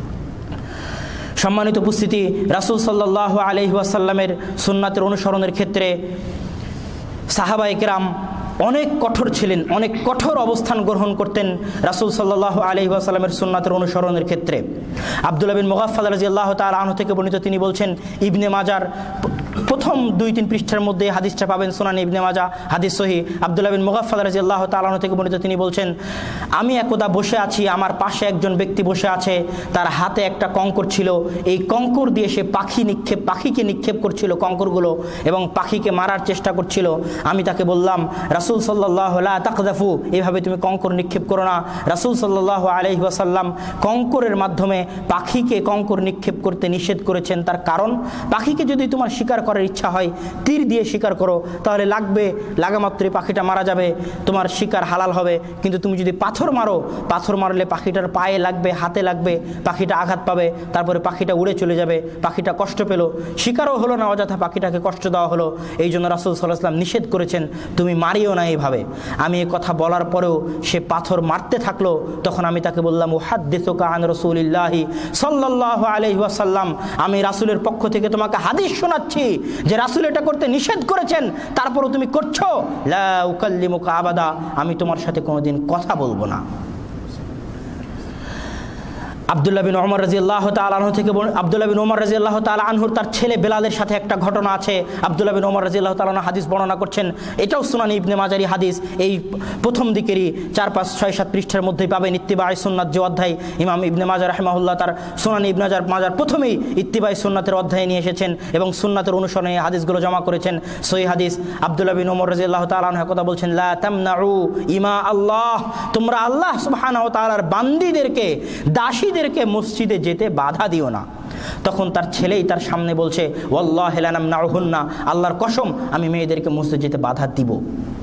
সম্মানিত উপস্থিতি, রাসূল সাল্লাল্লাহু আলাইহি ওয়াসাল্লামের সুন্নাতের অনুসরণের ক্ষেত্রে সাহাবায়ে কেরাম অনেক কঠোর ছিলেন, অনেক কঠোর অবস্থান গ্রহণ করতেন রাসূল সাল্লাল্লাহু আলাইহি ওয়াসাল্লামের সুন্নাতের অনুসরণের ক্ষেত্রে। আব্দুল্লাহ বিন মুগাফফাল রাদিয়াল্লাহু তাআলা আনহু থেকে বর্ণিত, তিনি বলছেন, ইবনে মাজার প্রথম 2-3 পৃষ্ঠার মধ্যে হাদিসটা পাবেন, সুনান ইবনে মাজাহ, হাদিস সহিহ। আব্দুল্লাহ বিন মুগাফফাল রাদিয়াল্লাহু তাআলা আনহু থেকে বর্ণিত, তিনি বলছেন, আমি একদা বসে আছি, আমার পাশে একজন ব্যক্তি বসে আছে, তার হাতে একটা কঙ্কর ছিল। এই কঙ্কর দিয়ে সে পাখিকে নিক্ষেপ করছিল কঙ্করগুলো, এবং পাখিকে মারার চেষ্টা করছিল। আমি তাকে বললাম, রাসূল সাল্লাল্লাহু লা তাকযাফু, এভাবে তুমি কঙ্কর নিক্ষেপ করো না। রাসূল সাল্লাল্লাহু আলাইহি ওয়াসাল্লাম কঙ্করের মাধ্যমে পাখিকে কঙ্কর নিক্ষেপ করতে নিষেধ করেছেন। তার কারণ, পাখিকে যদি তোমার শিকার করে করার ইচ্ছা হয় তীর দিয়ে শিকার করো, তাহলে লাগা মাত্রই পাখিটা মারা যাবে, তোমার শিকার হালাল হবে। কিন্তু তুমি যদি পাথর মারো, পাথর মারলে পাখিটার পায়ে লাগবে, হাতে লাগবে, পাখিটা আঘাত পাবে, তারপরে পাখিটা উড়ে চলে যাবে, পাখিটা কষ্ট পেল, শিকারও হলো না, অযথা পাখিটাকে কষ্ট দেওয়া হলো। এই জন্য রাসূল সাল্লাল্লাহু আলাইহি ওয়াসাল্লাম নিষেধ করেছেন তুমি মারিও না এইভাবে। আমি এই কথা বলার পরেও সে পাথর মারতে থাকলো। তখন আমি তাকে বললাম, উহাদ্দিসুকা আন রাসূলিল্লাহি সাল্লাল্লাহু আলাইহি ওয়াসাল্লাম, আমি রাসূলের পক্ষ থেকে তোমাকে হাদিস শোনাচ্ছি যে রাসূল এটা করতে নিষেধ করেছেন, তারপরও তুমি করছো। লা উকাল্লিমুকা আবাদা, আমি তোমার সাথে কোনোদিন কথা বলবো না। আব্দুল্লাহ বিন ওমর রাদিয়াল্লাহু তাআলা আনহু থেকে আব্দুল্লাহ বিন ওমর রাদিয়াল্লাহু তাআলা আনহুর তার ছেলে বেলালের সাথে একটা ঘটনা আছে। আব্দুল্লাহ বিন ওমর রাদিয়াল্লাহু তাআলা আনহু হাদিস বর্ণনা করছেন, এটাও সুনান ইবনে মাজারি হাদিস, এই প্রথম দিকেরই 4, 5, 6, 7 পৃষ্ঠার মধ্যেই পাবেন। ইত্তিবাই সুন্নাত যে অধ্যায় ইমাম ইবনে মাজা রাহিমাহুল্লাহ তার সুনান ইবনে মাজার প্রথমেই ইত্তিবাই সুন্নাতের অধ্যায়ে নিয়ে এসেছেন এবং সুন্নাতের অনুসরণে এই হাদিসগুলো জমা করেছেন, সহিহ হাদিস। আব্দুল্লাহ বিন ওমর রাদিয়াল্লাহু তাআলা আনহু কথা বলছেন, লা তামনাউ ইমা আল্লাহ, তোমরা আল্লাহ সুবহানাহু ওয়া তাআলার বান্দীদেরকে, দাসীদেরকে মসজিদে যেতে বাধা দিও না। তখন তার ছেলেই তার সামনে বলছে, ওয়াল্লাহি লা নামনাউহুন্না, আল্লাহর কসম আমি মেয়েদেরকে মসজিদে যেতে বাধা দিব।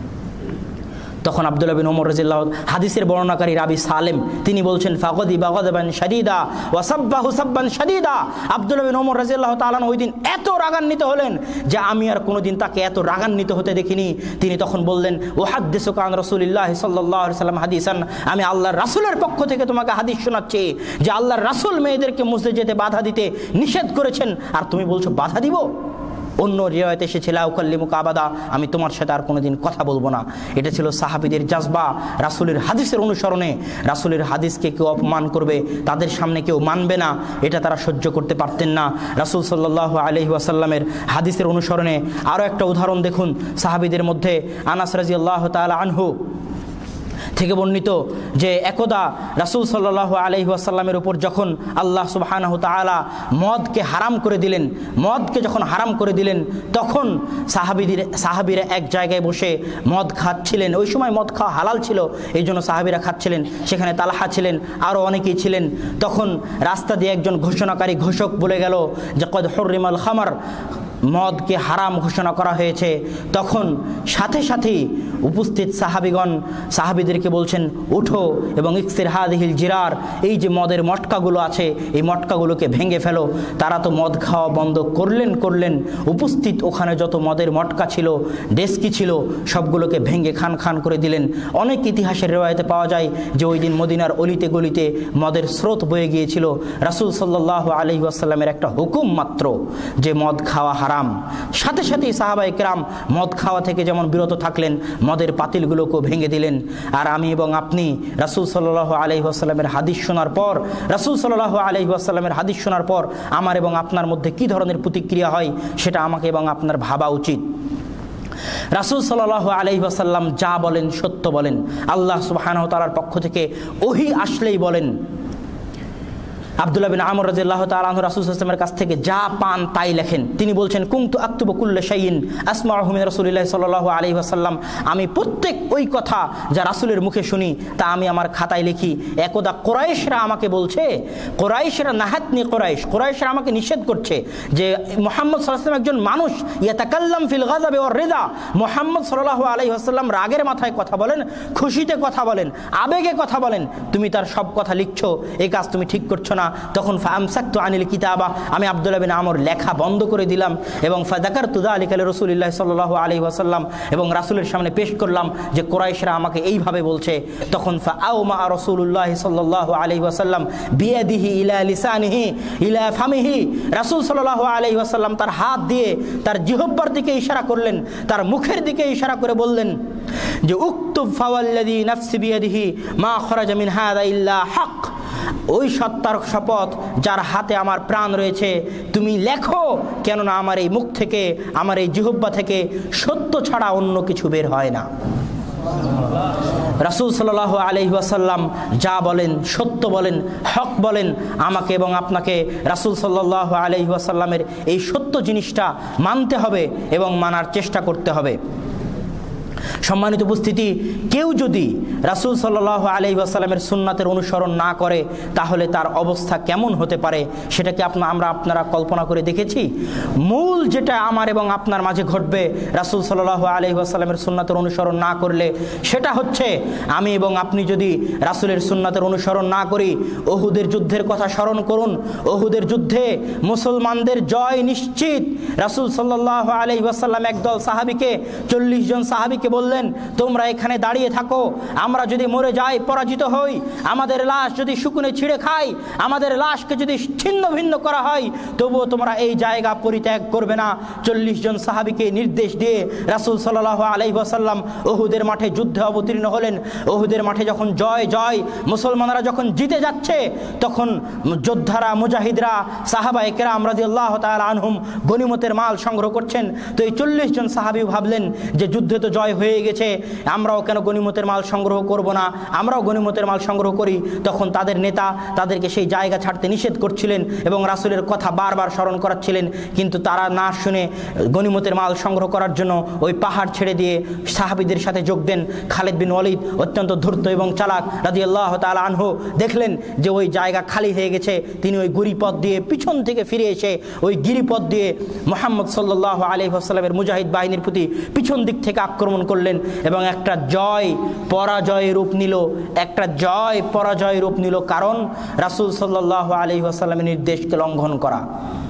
তখন আব্দুল্লাহ বিন ওমর রাদিয়াল্লাহু, হাদিসের বর্ণনাকারী রাবি সালেম, তিনি বলছেন, ফাগদিবা গদবান শাদীদা ওয়া সাব্বাহু সাব্বান শাদীদা। আব্দুল্লাহ বিন ওমর রাদিয়াল্লাহু তাআলা ওই দিন এত রাগান্বিত হলেন যে আমি আর কোনোদিন তাকে এত রাগান্বিত হতে দেখিনি। তিনি তখন বললেন, উহাদ্দিসুকা আন রাসূলিল্লাহি সাল্লাল্লাহু আলাইহি ওয়াসাল্লাম হাদিসান, আমি আল্লাহর রাসূলের পক্ষ থেকে তোমাকে হাদিস শোনাচ্ছি যে আল্লাহর রাসূল মেয়েদেরকে মসজিদে যেতে বাধা দিতে নিষেধ করেছেন, আর তুমি বলছো বাধা দিব। অন্য রিওয়ায়াতে এসেছে, লা উকাল্লিমুকা আবাদা, আমি তোমার সাথে আর কোনোদিন কথা বলবো না। এটা ছিল সাহাবীদের জাজবা। রাসূলের হাদিসের অনুসরণে, রাসূলের হাদিসকে কেউ অপমান করবে, তাদের সামনে কেউ মানবে না, এটা তারা সহ্য করতে পারতেন না। রাসূল সাল্লাল্লাহু আলাইহি ওয়াসাল্লামের হাদিসের অনুসরণে আরও একটা উদাহরণ দেখুন। সাহাবীদের মধ্যে আনাস রাদিয়াল্লাহু তাআলা আনহু থেকে বর্ণিত যে একদা রাসূল সাল্লাল্লাহু আলাইহি ওয়াসাল্লামের উপর যখন আল্লাহ সুবহানাহু তাআলা মদকে হারাম করে দিলেন, মদকে যখন হারাম করে দিলেন, তখন সাহাবীরা এক জায়গায় বসে মদ খাচ্ছিলেন। ওই সময় মদ খাওয়া হালাল ছিল, এই জন্য সাহাবীরা খাচ্ছিলেন। সেখানে তালহা ছিলেন, আরও অনেকেই ছিলেন। তখন রাস্তা দিয়ে একজন ঘোষণাকারী ঘোষক বলে গেল যে কদ হুররিমাল খামার, মদকে হারাম ঘোষণা করা হয়েছে। তখন সাথে সাথেই উপস্থিত সাহাবিগণ সাহাবিদেরকে বলছেন, উঠো এবং ইকসির হাদিহিল জিরার, এই যে মদের মটকাগুলো আছে এই মটকাগুলোকে ভেঙে ফেলো। তারা তো মদ খাওয়া বন্ধ করলেন। উপস্থিত ওখানে যত মদের মটকা ছিল, ডেস্কি ছিল, সবগুলোকে ভেঙে খান খান করে দিলেন। অনেক ইতিহাসের রিওয়ায়াতে পাওয়া যায় যে ওই দিন মদিনার অলিতে গলিতে মদের স্রোত বয়ে গিয়েছিল। রাসূল সাল্লাল্লাহু আলাইহি ওয়াসাল্লামের একটা হুকুম মাত্র যে মদ খাওয়া হারাম, সাথে সাথেই সাহাবায়ে কেরাম মদ খাওয়া থেকে যেমন বিরত থাকলেন, মদের পাতিলগুলোকেও ভেঙে দিলেন। আর আমি এবং আপনি রাসূল সাল্লাল্লাহু আলাইহি ওয়াসাল্লামের হাদিস শোনার পর, রাসূল সাল্লাল্লাহু আলাইহি ওয়াসাল্লামের হাদিস শোনার পর আমার এবং আপনার মধ্যে কী ধরনের প্রতিক্রিয়া হয় সেটা আমাকে এবং আপনার ভাবা উচিত। রাসূল সাল্লাল্লাহু আলাইহি ওয়াসাল্লাম যা বলেন সত্য বলেন। আল্লাহ সুবহানাহু ওয়া তাআলার পক্ষ থেকে ওহী আসলেই বলেন। আব্দুল্লাহ বিন আমর রাদিয়াল্লাহু তাআলা আনহু রাসূল সাল্লাল্লাহু আলাইহি ওয়াসাল্লামের কাছ থেকে যা পান তাই লেখেন। তিনি বলছেন, কুনতু আকতুবু কুল্লা শাইইন আসমাউহু মিন রাসূলিল্লাহি সাল্লাল্লাহু আলাইহি ওয়াসাল্লাম, আমি প্রত্যেক ওই কথা যা রাসূলের মুখে শুনি তা আমি আমার খাতায় লিখি। একদা কুরাইশরা আমাকে বলছে, কুরাইশরা নাহাতনি কুরাইশরা আমাকে নিষেধ করছে যে মুহাম্মদ সাল্লাল্লাহু আলাইহি ওয়াসাল্লাম একজন মানুষ, ইয়াতাকাল্লাম ফিল গাযাবি ওয়ার রিদা, মুহাম্মদ সাল্লাল্লাহু আলাইহি ওয়াসাল্লাম রাগের মাথায় কথা বলেন, খুশিতে কথা বলেন, আবেগে কথা বলেন, তুমি তার সব কথা লিখছো, এই কাজ তুমি ঠিক করছো না। তখন ফামসাকতু আনিল কিতাবা, আমি আব্দুল্লাহ বিন আমর লেখা বন্ধ করে দিলাম এবং ফাযাকারতু যালিকা লিরাসূলিল্লাহি সাল্লাল্লাহু আলাইহি ওয়াসাল্লাম, এবং রাসূলের সামনে পেশ করলাম যে কুরাইশরা আমাকে এইভাবে বলছে। তখন ফাআউমা রাসূলুল্লাহি সাল্লাল্লাহু আলাইহি ওয়াসাল্লাম বিয়াদিহি ইলা লিসানিহি ইলা ফামিহি, রাসূল সাল্লাল্লাহু আলাইহি ওয়াসাল্লাম তার হাত দিয়ে তার জিহ্বার দিকে ইশারা করলেন, তার মুখের দিকে ইশারা করে বললেন যে উকতুব ফাওয়াল্লাযী নাফসি বিয়াদিহি মা খরাজা মিন হাযা ইল্লা হক, ওই সত্তার শপথ যার হাতে আমার প্রাণ রয়েছে, তুমি লেখো, কেননা আমার এই মুখ থেকে, আমার এই জিহ্বা থেকে সত্য ছাড়া অন্য কিছু বের হয় না। রাসূল সাল্লাল্লাহু আলাইহি ওয়াসাল্লাম যা বলেন সত্য বলেন, হক বলেন। আমাকে এবং আপনাকে রাসূল সাল্লাল্লাহু আলাইহি ওয়াসাল্লামের এই সত্য জিনিসটা মানতে হবে এবং মানার চেষ্টা করতে হবে। সম্মানিত উপস্থিতি, কেউ যদি রাসূল সাল্লাল্লাহু আলাইহি ওয়াসাল্লামের সুন্নাতের অনুসরণ না করে তাহলে তার অবস্থা কেমন হতে পারে সেটা কি আপনারা কল্পনা করে দেখেছি? মূল যেটা আমার এবং আপনার মাঝে ঘটবে রাসূল সাল্লাল্লাহু আলাইহি ওয়াসাল্লামের সুন্নাতের অনুসরণ না করলে, সেটা হচ্ছে আমি এবং আপনি যদি রাসূলের সুন্নাতের অনুসরণ না করি। উহুদের যুদ্ধের কথা স্মরণ করুন। উহুদের যুদ্ধে মুসলমানদের জয় নিশ্চিত। রাসূল সাল্লাল্লাহু আলাইহি ওয়াসাল্লাম একদল সাহাবীকে, 40 জন সাহাবীকে বললেন, তোমরা এখানে দাঁড়িয়ে থাকো, আমরা যদি মরে যাই, পরাজিত হই, আমাদের লাশ যদি শুকুনে ছিঁড়ে খাই, আমাদের লাশকে যদি ছিন্ন ভিন্ন করা হয়, তবুও তোমরা এই জায়গা পরিত্যাগ করবে না। 40 জন সাহাবীকে নির্দেশ দিয়ে রাসূল সাল্লাল্লাহু আলাইহি ওয়াসাল্লাম উহুদের মাঠে যুদ্ধে অবতীর্ণ হলেন। উহুদের মাঠে যখন জয় মুসলমানরা যখন জিতে যাচ্ছে, তখন যোদ্ধারা, মুজাহিদরা, সাহাবায়ে কেরাম রাদিয়াল্লাহু তাআলা আনহুম গনিমতের মাল সংগ্রহ করছেন। তো এই 40 জন সাহাবী ভাবলেন যে যুদ্ধে তো জয় হয়ে গেছে, আমরাও কেন গনিমতের মাল সংগ্রহ করব না, আমরাও গনিমতের মাল সংগ্রহ করি। তখন তাদের নেতা তাদেরকে সেই জায়গা ছাড়তে নিষেধ করছিলেন এবং রাসূলের কথা বারবার স্মরণ করাচ্ছিলেন, কিন্তু তারা না শুনে গনিমতের মাল সংগ্রহ করার জন্য ওই পাহাড় ছেড়ে দিয়ে সাহাবীদের সাথে যোগ দেন। খালিদ বিন ওয়ালিদ অত্যন্ত ধূর্ত এবং চালাক রাদিয়াল্লাহু তাআলা আনহু দেখলেন যে ওই জায়গা খালি হয়ে গেছে। তিনি ওই গিরিপথ দিয়ে পিছন থেকে ফিরে এসে ওই গিরিপথ দিয়ে মুহাম্মদ সাল্লাল্লাহু আলাইহি ওয়াসাল্লামের মুজাহিদ বাহিনীর প্রতি পিছন দিক থেকে আক্রমণ করলেন এবং একটা জয় পরাজয় রূপ নিল, কারণ রাসূল সাল্লাল্লাহু আলাইহি ওয়াসাল্লামের নির্দেশকে লঙ্ঘন করা।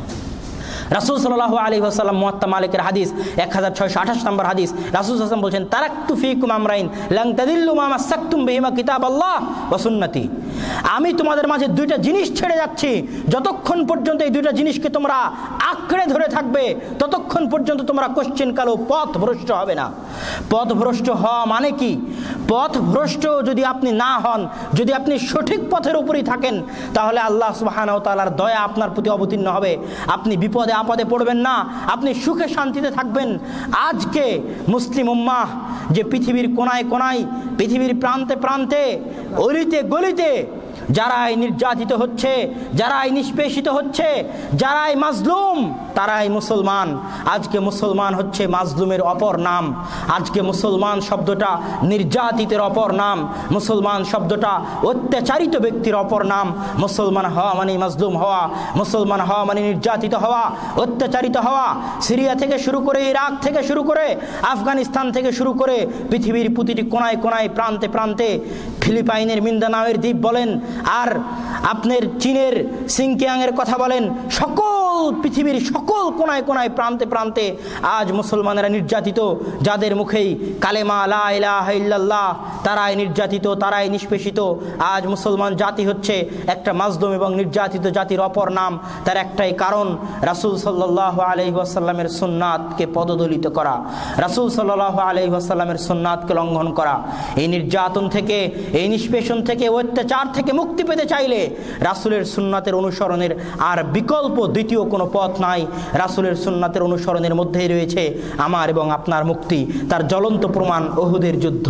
রাসূল সাল্লাল্লাহু আলাইহি ওয়াসাল্লাম মুয়াত্তা মালিকের হাদিস 1628 নম্বর হাদিস, রাসূল সাল্লাল্লাহু আলাইহি ওয়াসাল্লাম বলেন, তারাকতু ফীকুম আমরাইন লান তাদিল্লু মা মাসাকতুম বিহিমা কিতাবাল্লাহ ওয়া সুন্নতি। আমি তোমাদের মাঝে দুইটা জিনিস ছেড়ে যাচ্ছি, যতক্ষণ পর্যন্ত এই দুইটা জিনিসকে তোমরা আঁকড়ে ধরে থাকবে ততক্ষণ পর্যন্ত তোমরা কোশ্চেনকালেও পথভ্রষ্ট হবে না। পথভ্রষ্ট হওয়া মানে কি? পথভ্রষ্ট যদি আপনি না হন, যদি আপনি সঠিক পথের উপরই থাকেন, তাহলে আল্লাহ সুবহানাহু ওয়া তাআলার দয়া আপনার প্রতি অবতীর্ণ হবে। আপনি বিপদে আপদে পড়বেন না, আপনি সুখে শান্তিতে থাকবেন। আজকে মুসলিম উম্মাহ যে পৃথিবীর কোনায় কোনায়, পৃথিবীর প্রান্তে প্রান্তে, অলিতে গলিতে যারাই নির্যাতিত হচ্ছে, যারাই নিষ্পেষিত হচ্ছে, যারাই মাজলুম, তারাই মুসলমান। আজকে মুসলমান হচ্ছে মাজলুমের অপর নাম। আজকে মুসলমান শব্দটা নির্যাতিতের অপর নাম। মুসলমান শব্দটা অত্যাচারিত ব্যক্তির অপর নাম। মুসলমান হওয়া মানে মাজলুম হওয়া, মুসলমান হওয়া মানে নির্যাতিত হওয়া, অত্যাচারিত হওয়া। সিরিয়া থেকে শুরু করে, ইরাক থেকে শুরু করে, আফগানিস্তান থেকে শুরু করে পৃথিবীর প্রতিটি কোনায় কোনায়, প্রান্তে প্রান্তে, ফিলিপাইনের মিন্দানাওয়ের দ্বীপ বলেন, আর আপনার চীনের সিনকিয়াংয়ের কথা বলেন, পৃথিবীর সকল কোনায় কোনায়, প্রান্তে প্রান্তে আজ মুসলমানেরা নির্যাতিত। যাদের মুখেই কালেমা লা ইলাহা ইল্লাল্লাহ, তারাই নির্যাতিত, তারাই নিষ্পেষিত। আজ মুসলমান জাতি হচ্ছে একটা মাজলুম এবং নির্যাতিত জাতির অপর নাম। তার একটাই কারণ, রাসূল সাল্লাল্লাহু আলাইহি ওয়াসাল্লামের সুন্নাতকে পদদলিত করা, রাসূল সাল্লাল্লাহু আলাইহি ওয়াসাল্লামের সুন্নাতকে লঙ্ঘন করা। এই নির্যাতন থেকে, এই নিষ্পেষণ থেকে, অত্যাচার থেকে মুক্তি পেতে চাইলে রাসূলের সুন্নাতের অনুসরণের আর বিকল্প দ্বিতীয় কোনো পথ নাই। রাসূলের সুন্নাতের অনুসরণের মধ্যেই রয়েছে আমার এবং আপনার মুক্তি। তার জ্বলন্ত প্রমাণ উহুদের যুদ্ধ।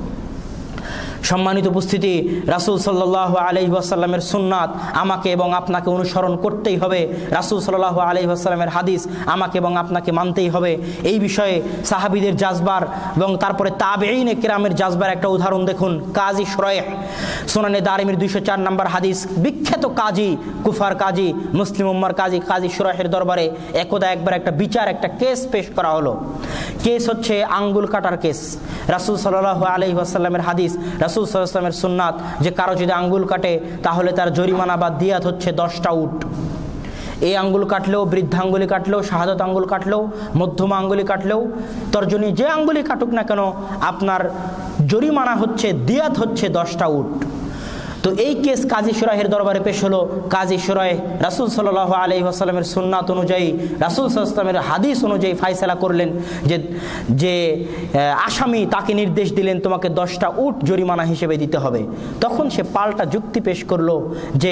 সম্মানিত উপস্থিতি, রাসূল সাল্লাল্লাহু আলাইহি ওয়াসাল্লামের সুন্নাত আমাকে এবং আপনাকে অনুসরণ করতেই হবে। রাসূল সাল্লাল্লাহু আলাইহি ওয়াসাল্লামের হাদিস আমাকে এবং আপনাকে মানতেই হবে। এই বিষয়ে সাহাবীদের জাজবার এবং তারপরে তাবেঈনে কেরামের জাজবার একটা উদাহরণ দেখুন। কাজী শুরাইহ, সুনানে দারিমির 204 নম্বর হাদিস, বিখ্যাত কাজী, কুফার কাজী, মুসলিম উম্মার কাজী, কাজী শুরাইহের দরবারে একদা একবার একটা বিচার, একটা কেস পেশ করা হলো। কেস হচ্ছে আঙ্গুল কাটার কেস। রাসূল সাল্লাল্লাহু আলাইহি ওয়াসাল্লামের হাদিস, রাসূল সাল্লাল্লাহু আলাইহি ওয়াসাল্লামের সুন্নাত যে কারো যদি আঙ্গুল কাটে তাহলে তার জরিমানা বা দিয়াত হচ্ছে 10টা উট। এই আঙ্গুল কাটলেও, বৃদ্ধাঙ্গুলি কাটলেও, শাহাদত আঙ্গুল কাটলেও, মধ্যমা আঙ্গুলি কাটলেও, তর্জনী যে আঙ্গুলি কাটুক না কেন, আপনার জরিমানা হচ্ছে, দিয়াত হচ্ছে 10টা উট। তো এই কেস কাজী শুরাইহের দরবারে পেশ হলো। কাজী শুরাইহ রাসূল সাল্লাল্লাহু আলাইহি ওয়াসাল্লামের সুন্নাত অনুযায়ী, রাসূল সাল্লাল্লাহু আলাইহি ওয়াসাল্লামের হাদিস অনুযায়ী ফায়সালা করলেন যে আসামি, তাকে নির্দেশ দিলেন তোমাকে 10টা উট জরিমানা হিসেবে দিতে হবে। তখন সে পাল্টা যুক্তি পেশ করলো যে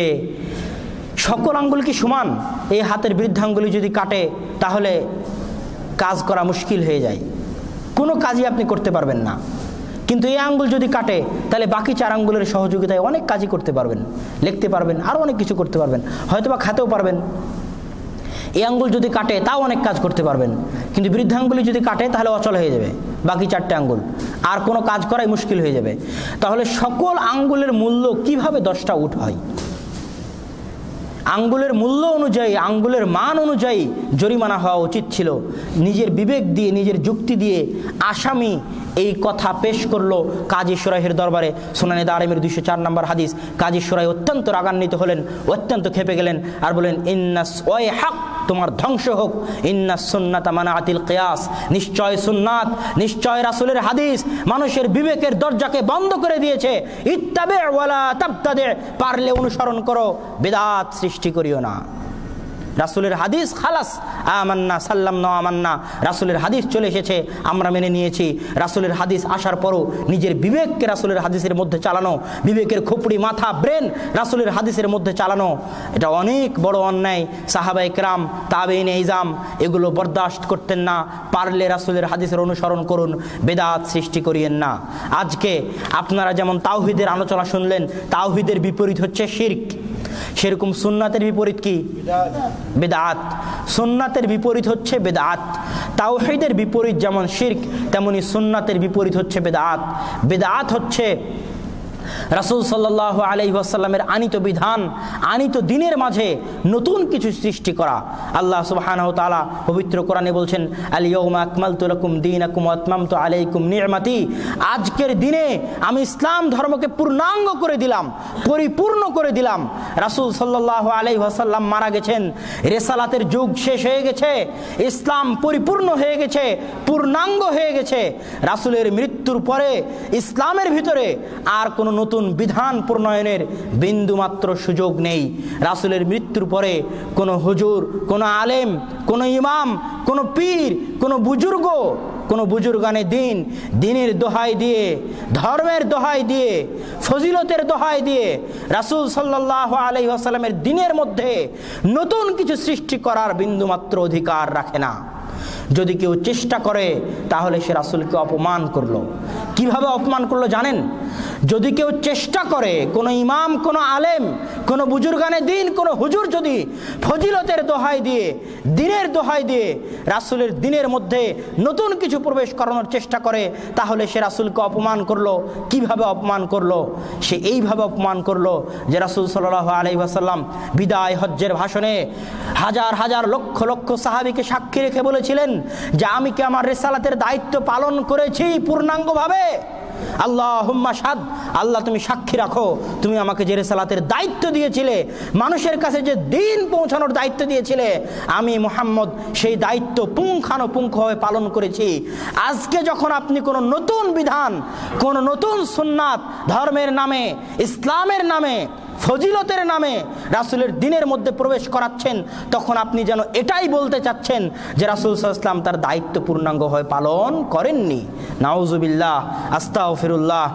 সকল আঙ্গুল কি সমান? এই হাতের বৃদ্ধাঙ্গুলি যদি কাটে তাহলে কাজ করা মুশকিল হয়ে যায়, কোনো কাজই আপনি করতে পারবেন না। কিন্তু এই আঙ্গুল যদি কাটে তাহলে বাকি 4 আঙ্গুলের সহযোগিতায় অনেক কাজই করতে পারবেন, লিখতে পারবেন, আরও অনেক কিছু করতে পারবেন, হয়তোবা খাতেও পারবেন। এই আঙ্গুল যদি কাটে তাও অনেক কাজ করতে পারবেন, কিন্তু বৃদ্ধাঙ্গুলি যদি কাটে তাহলে অচল হয়ে যাবে, বাকি 4টে আঙ্গুল, আর কোনো কাজ করাই মুশকিল হয়ে যাবে। তাহলে সকল আঙ্গুলের মূল্য কিভাবে 10টা উট হয়? আঙ্গুলের মূল্য অনুযায়ী, আঙ্গুলের মান অনুযায়ী জরিমানা হওয়া উচিত ছিল। নিজের বিবেক দিয়ে, নিজের যুক্তি দিয়ে আসামি এই কথা পেশ করলো কাজী শুরাইহের দরবারে। সুনানে দারিমির 204 নম্বর হাদিস। কাজী শুরাইহ অত্যন্ত রাগান্বিত হলেন, অত্যন্ত খেপে গেলেন আর বলেন, ইন্নাস ওয়াই হক, তোমার ধ্বংস হোক। ইন্নাস সুন্নাতা মানাআতিল কিয়াস, নিশ্চয় সুন্নাত, নিশ্চয় রাসূলের হাদিস মানুষের বিবেকের দরজাকে বন্ধ করে দিয়েছে। ইত্তাবি ওয়ালা তাবতাদি, পারলে অনুসরণ করো, বিদআত সৃষ্টি করিও না। রাসূলের হাদিস খালাস, আমান্না সাল্লামনা আমান্না, রাসূলের হাদিস চলে এসেছে, আমরা মেনে নিয়েছি। রাসূলের হাদিস আসার পরও নিজের বিবেককে রাসূলের হাদিসের মধ্যে চালানো, বিবেকের খোপড়ি, মাথা, ব্রেন রাসূলের হাদিসের মধ্যে চালানো, এটা অনেক বড় অন্যায়। সাহাবায়ে কেরাম, তাবেঈনে ইজাম এগুলো বরদাস্ত করতেন না। পারলে রাসূলের হাদিসের অনুসরণ করুন, বিদআত সৃষ্টি করিয়েন না। আজকে আপনারা যেমন তাওহীদের আলোচনা শুনলেন, তাওহীদের বিপরীত হচ্ছে শিরক, সেরকম সুন্নাতের বিপরীত কি? বিদআত। সুন্নাতের বিপরীত হচ্ছে বিদআত। তাওহীদের বিপরীত যেমন শিরক, তেমনি সুন্নাতের বিপরীত হচ্ছে বিদআত। বিদআত হচ্ছে রাসূল সাল্লাল্লাহু আলাইহি ওয়াসাল্লামের আনিত বিধান, আনিত দিনের মাঝে নতুন কিছু সৃষ্টি করা। আল্লাহ সুবহানাহু ওয়া তাআলা পবিত্র কোরআনে বলছেন, আল ইয়াউমা আকমালতু লাকুম দীনাকুম ওয়া আতমামতু আলাইকুম নি'মাতি, আজকের দিনে আমি ইসলাম ধর্মকে পূর্ণাঙ্গ করে দিলাম, পরিপূর্ণ করে দিলাম। রাসূল সাল্লাল্লাহু আলাইহি ওয়াসাল্লাম মারা গেছেন, রিসালাতের যুগ শেষ হয়ে গেছে, ইসলাম পরিপূর্ণ হয়ে গেছে, পূর্ণাঙ্গ হয়ে গেছে। রাসূলের মৃত্যুর পরে ইসলামের ভিতরে আর কোনো নতুন বিধান প্রণয়নের বিন্দুমাত্র সুযোগ নেই। রাসূলের মৃত্যুর পরে কোনো হুজুর, কোনো আলেম, কোনো ইমাম, কোনো পীর, কোনো বুজুর্গ, কোনো বুজুর্গানে দিন, দিনের দোহাই দিয়ে, ধর্মের দোহাই দিয়ে, ফজিলতের দোহাই দিয়ে রাসূল সাল্লাল্লাহু আলাইহি ওয়াসাল্লামের দিনের মধ্যে নতুন কিছু সৃষ্টি করার বিন্দুমাত্র অধিকার রাখে না। যদি কেউ চেষ্টা করে তাহলে সে রাসূলকে অপমান করলো। কিভাবে অপমান করলো জানেন? যদি কেউ চেষ্টা করে, কোনো ইমাম, কোনো আলেম, কোনো বুজুর্গানে দিন, কোনো হুজুর যদি ফজিলতের দোহাই দিয়ে, দিনের দোহাই দিয়ে রাসূলের দিনের মধ্যে নতুন কিছু প্রবেশ করানোর চেষ্টা করে, তাহলে সে রাসূলকে অপমান করলো। কিভাবে অপমান করলো? সে এইভাবে অপমান করলো যে রাসূল সাল্লাল্লাহু আলাইহি ওয়াসাল্লাম বিদায় হজ্জের ভাষণে হাজার হাজার লক্ষ লক্ষ সাহাবীকে সাক্ষী রেখে বলেছিলেন যে আমি কি আমার রিসালাতের দায়িত্ব পালন করেছি পূর্ণাঙ্গভাবে? আল্লাহুম্মা শাহাদ, আল্লাহ তুমি সাক্ষী রাখো, তুমি আমাকে যে রিসালাতের দায়িত্ব দিয়েছিলে, মানুষের কাছে যে দ্বীন পৌঁছানোর দায়িত্ব দিয়েছিলে, আমি মুহাম্মদ সেই দায়িত্ব পুঙ্খানুপুঙ্খভাবে পালন করেছি। আজকে যখন আপনি কোনো নতুন বিধান, কোনো নতুন সুন্নাত ধর্মের নামে, ইসলামের নামে, ফজিলতের নামে রাসূলের দিনের মধ্যে প্রবেশ করাচ্ছেন, তখন আপনি যেন এটাই বলতে চাচ্ছেন যে রাসূল সাল্লাল্লাহু আলাইহি ওয়াসাল্লাম তার দায়িত্ব পূর্ণাঙ্গভাবে পালন করেননি। নাউযুবিল্লাহ, আস্তাগফিরুল্লাহ।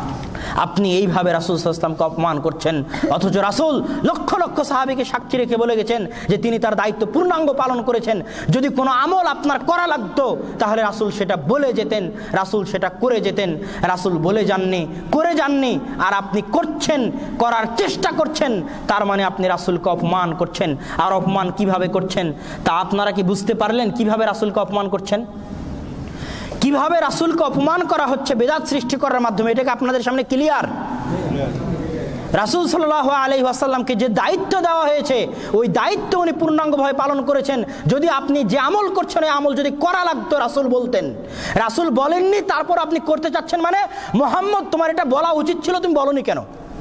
আপনি এইভাবে রাসূল সাল্লাল্লাহু আলাইহি ওয়াসাল্লামকে অপমান করছেন, অথচ রাসূল লক্ষ লক্ষ সাহাবীকে সাক্ষী রেখে বলে গেছেন যে তিনি তার দায়িত্ব পূর্ণাঙ্গ পালন করেছেন। যদি কোনো আমল আপনার করা লাগতো তাহলে রাসূল সেটা বলে যেতেন, রাসূল সেটা করে যেতেন। রাসূল বলে যাননি, করে যাননি, আর আপনি করছেন, করার চেষ্টা করছেন, তার মানে আপনি রাসূলকে অপমান করছেন। আর অপমান কিভাবে করছেন তা আপনারা কি বুঝতে পারলেন? কিভাবে রাসূলকে অপমান করছেন, কিভাবে রাসূলকে অপমান করা হচ্ছে বিদআত সৃষ্টি করার মাধ্যমে? এটাকে আপনাদের সামনে ক্লিয়ার। রাসূল সাল্লাল্লাহু আলাইহি ওয়াসাল্লামকে যে দায়িত্ব দেওয়া হয়েছে, ওই দায়িত্ব উনি পূর্ণাঙ্গভাবে পালন করেছেন। যদি আপনি যে আমল করছেন, ওই আমল যদি করা লাগতো রাসূল বলতেন, রাসূল বলেননি, তারপর আপনি করতে চাচ্ছেন, মানে মুহাম্মদ তোমার এটা বলা উচিত ছিল, তুমি বলনি কেন?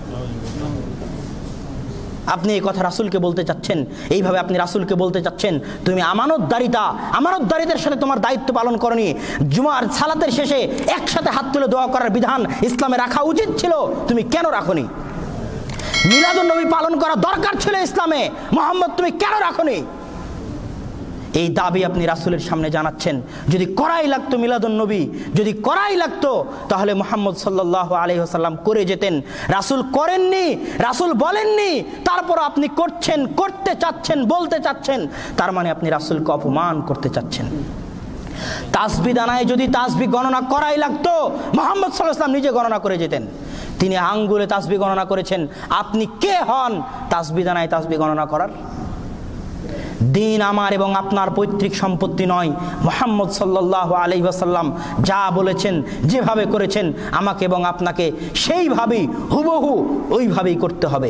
আপনি এই কথা রাসূলকে বলতে চাচ্ছেন, এইভাবে আপনি রাসূলকে বলতে চাচ্ছেন তুমি আমানতদারিতার সাথে তোমার দায়িত্ব পালন করনি। জুমার সালাতের শেষে একসাথে হাত তুলে দোয়া করার বিধান ইসলামে রাখা উচিত ছিল, তুমি কেন রাখোনি? মিলাদুন নবী পালন করা দরকার ছিল ইসলামে, মুহাম্মদ তুমি কেন রাখোনি? এই দাবি আপনি রাসূলের সামনে জানাচ্ছেন। যদি করাই লাগতো মিলাদুন নবী, যদি করাই লাগতো, তাহলে মুহাম্মদ সাল্লাল্লাহু আলাইহি ওয়াসাল্লাম করে যেতেন। রাসূল করেননি, রাসূল বলেননি, তারপর আপনি করছেন, করতে চাচ্ছেন, বলতে চাচ্ছেন, তার মানে আপনি রাসূলকে অপমান করতে চাচ্ছেন। তাসবিহ দানায় যদি তাসবিহ গণনা করাই লাগতো, মুহাম্মদ সাল্লাল্লাহু আলাইহি ওয়াসাল্লাম নিজে গণনা করে যেতেন। তিনি আঙ্গুলে তাসবিহ গণনা করেছেন, আপনি কে হন তাসবিহ দানায় তাসবিহ গণনা করার? দিন আমার এবং আপনার পৈতৃক সম্পত্তি নয়। মুহাম্মদ সাল্লাল্লাহু আলাইহি ওয়াসাল্লাম যা বলেছেন, যেভাবে করেছেন, আমাকে এবং আপনাকে সেইভাবেই হুবহু ওইভাবেই করতে হবে।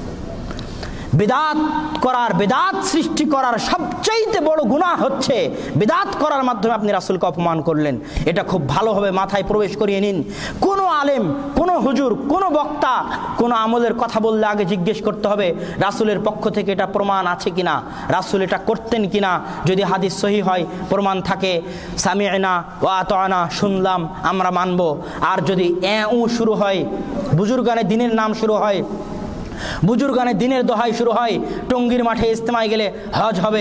বিদআত করার, বিদআত সৃষ্টি করার সবচাইতে বড় গুনাহ হচ্ছে বিদআত করার মাধ্যমে আপনি রাসূলকে অপমান করলেন। এটা খুব ভালোভাবে মাথায় প্রবেশ করিয়ে নিন। কোনো আলেম, কোনো হুজুর, কোনো বক্তা কোনো আমলের কথা বললে আগে জিজ্ঞেস করতে হবে রাসূলের পক্ষ থেকে এটা প্রমাণ আছে কিনা, রাসূল এটা করতেন কিনা। যদি হাদিস সহিহ হয়, প্রমাণ থাকে, সামি'না ওয়া আতা'না, শুনলাম, আমরা মানব। আর যদি শুরু হয়, বুজুর্গানে দিনের নাম শুরু হয়, বুজুর্গানে দিনের দোহাই শুরু হয়, টঙ্গীর মাঠে ইজতেমায় গেলে হজ হবে,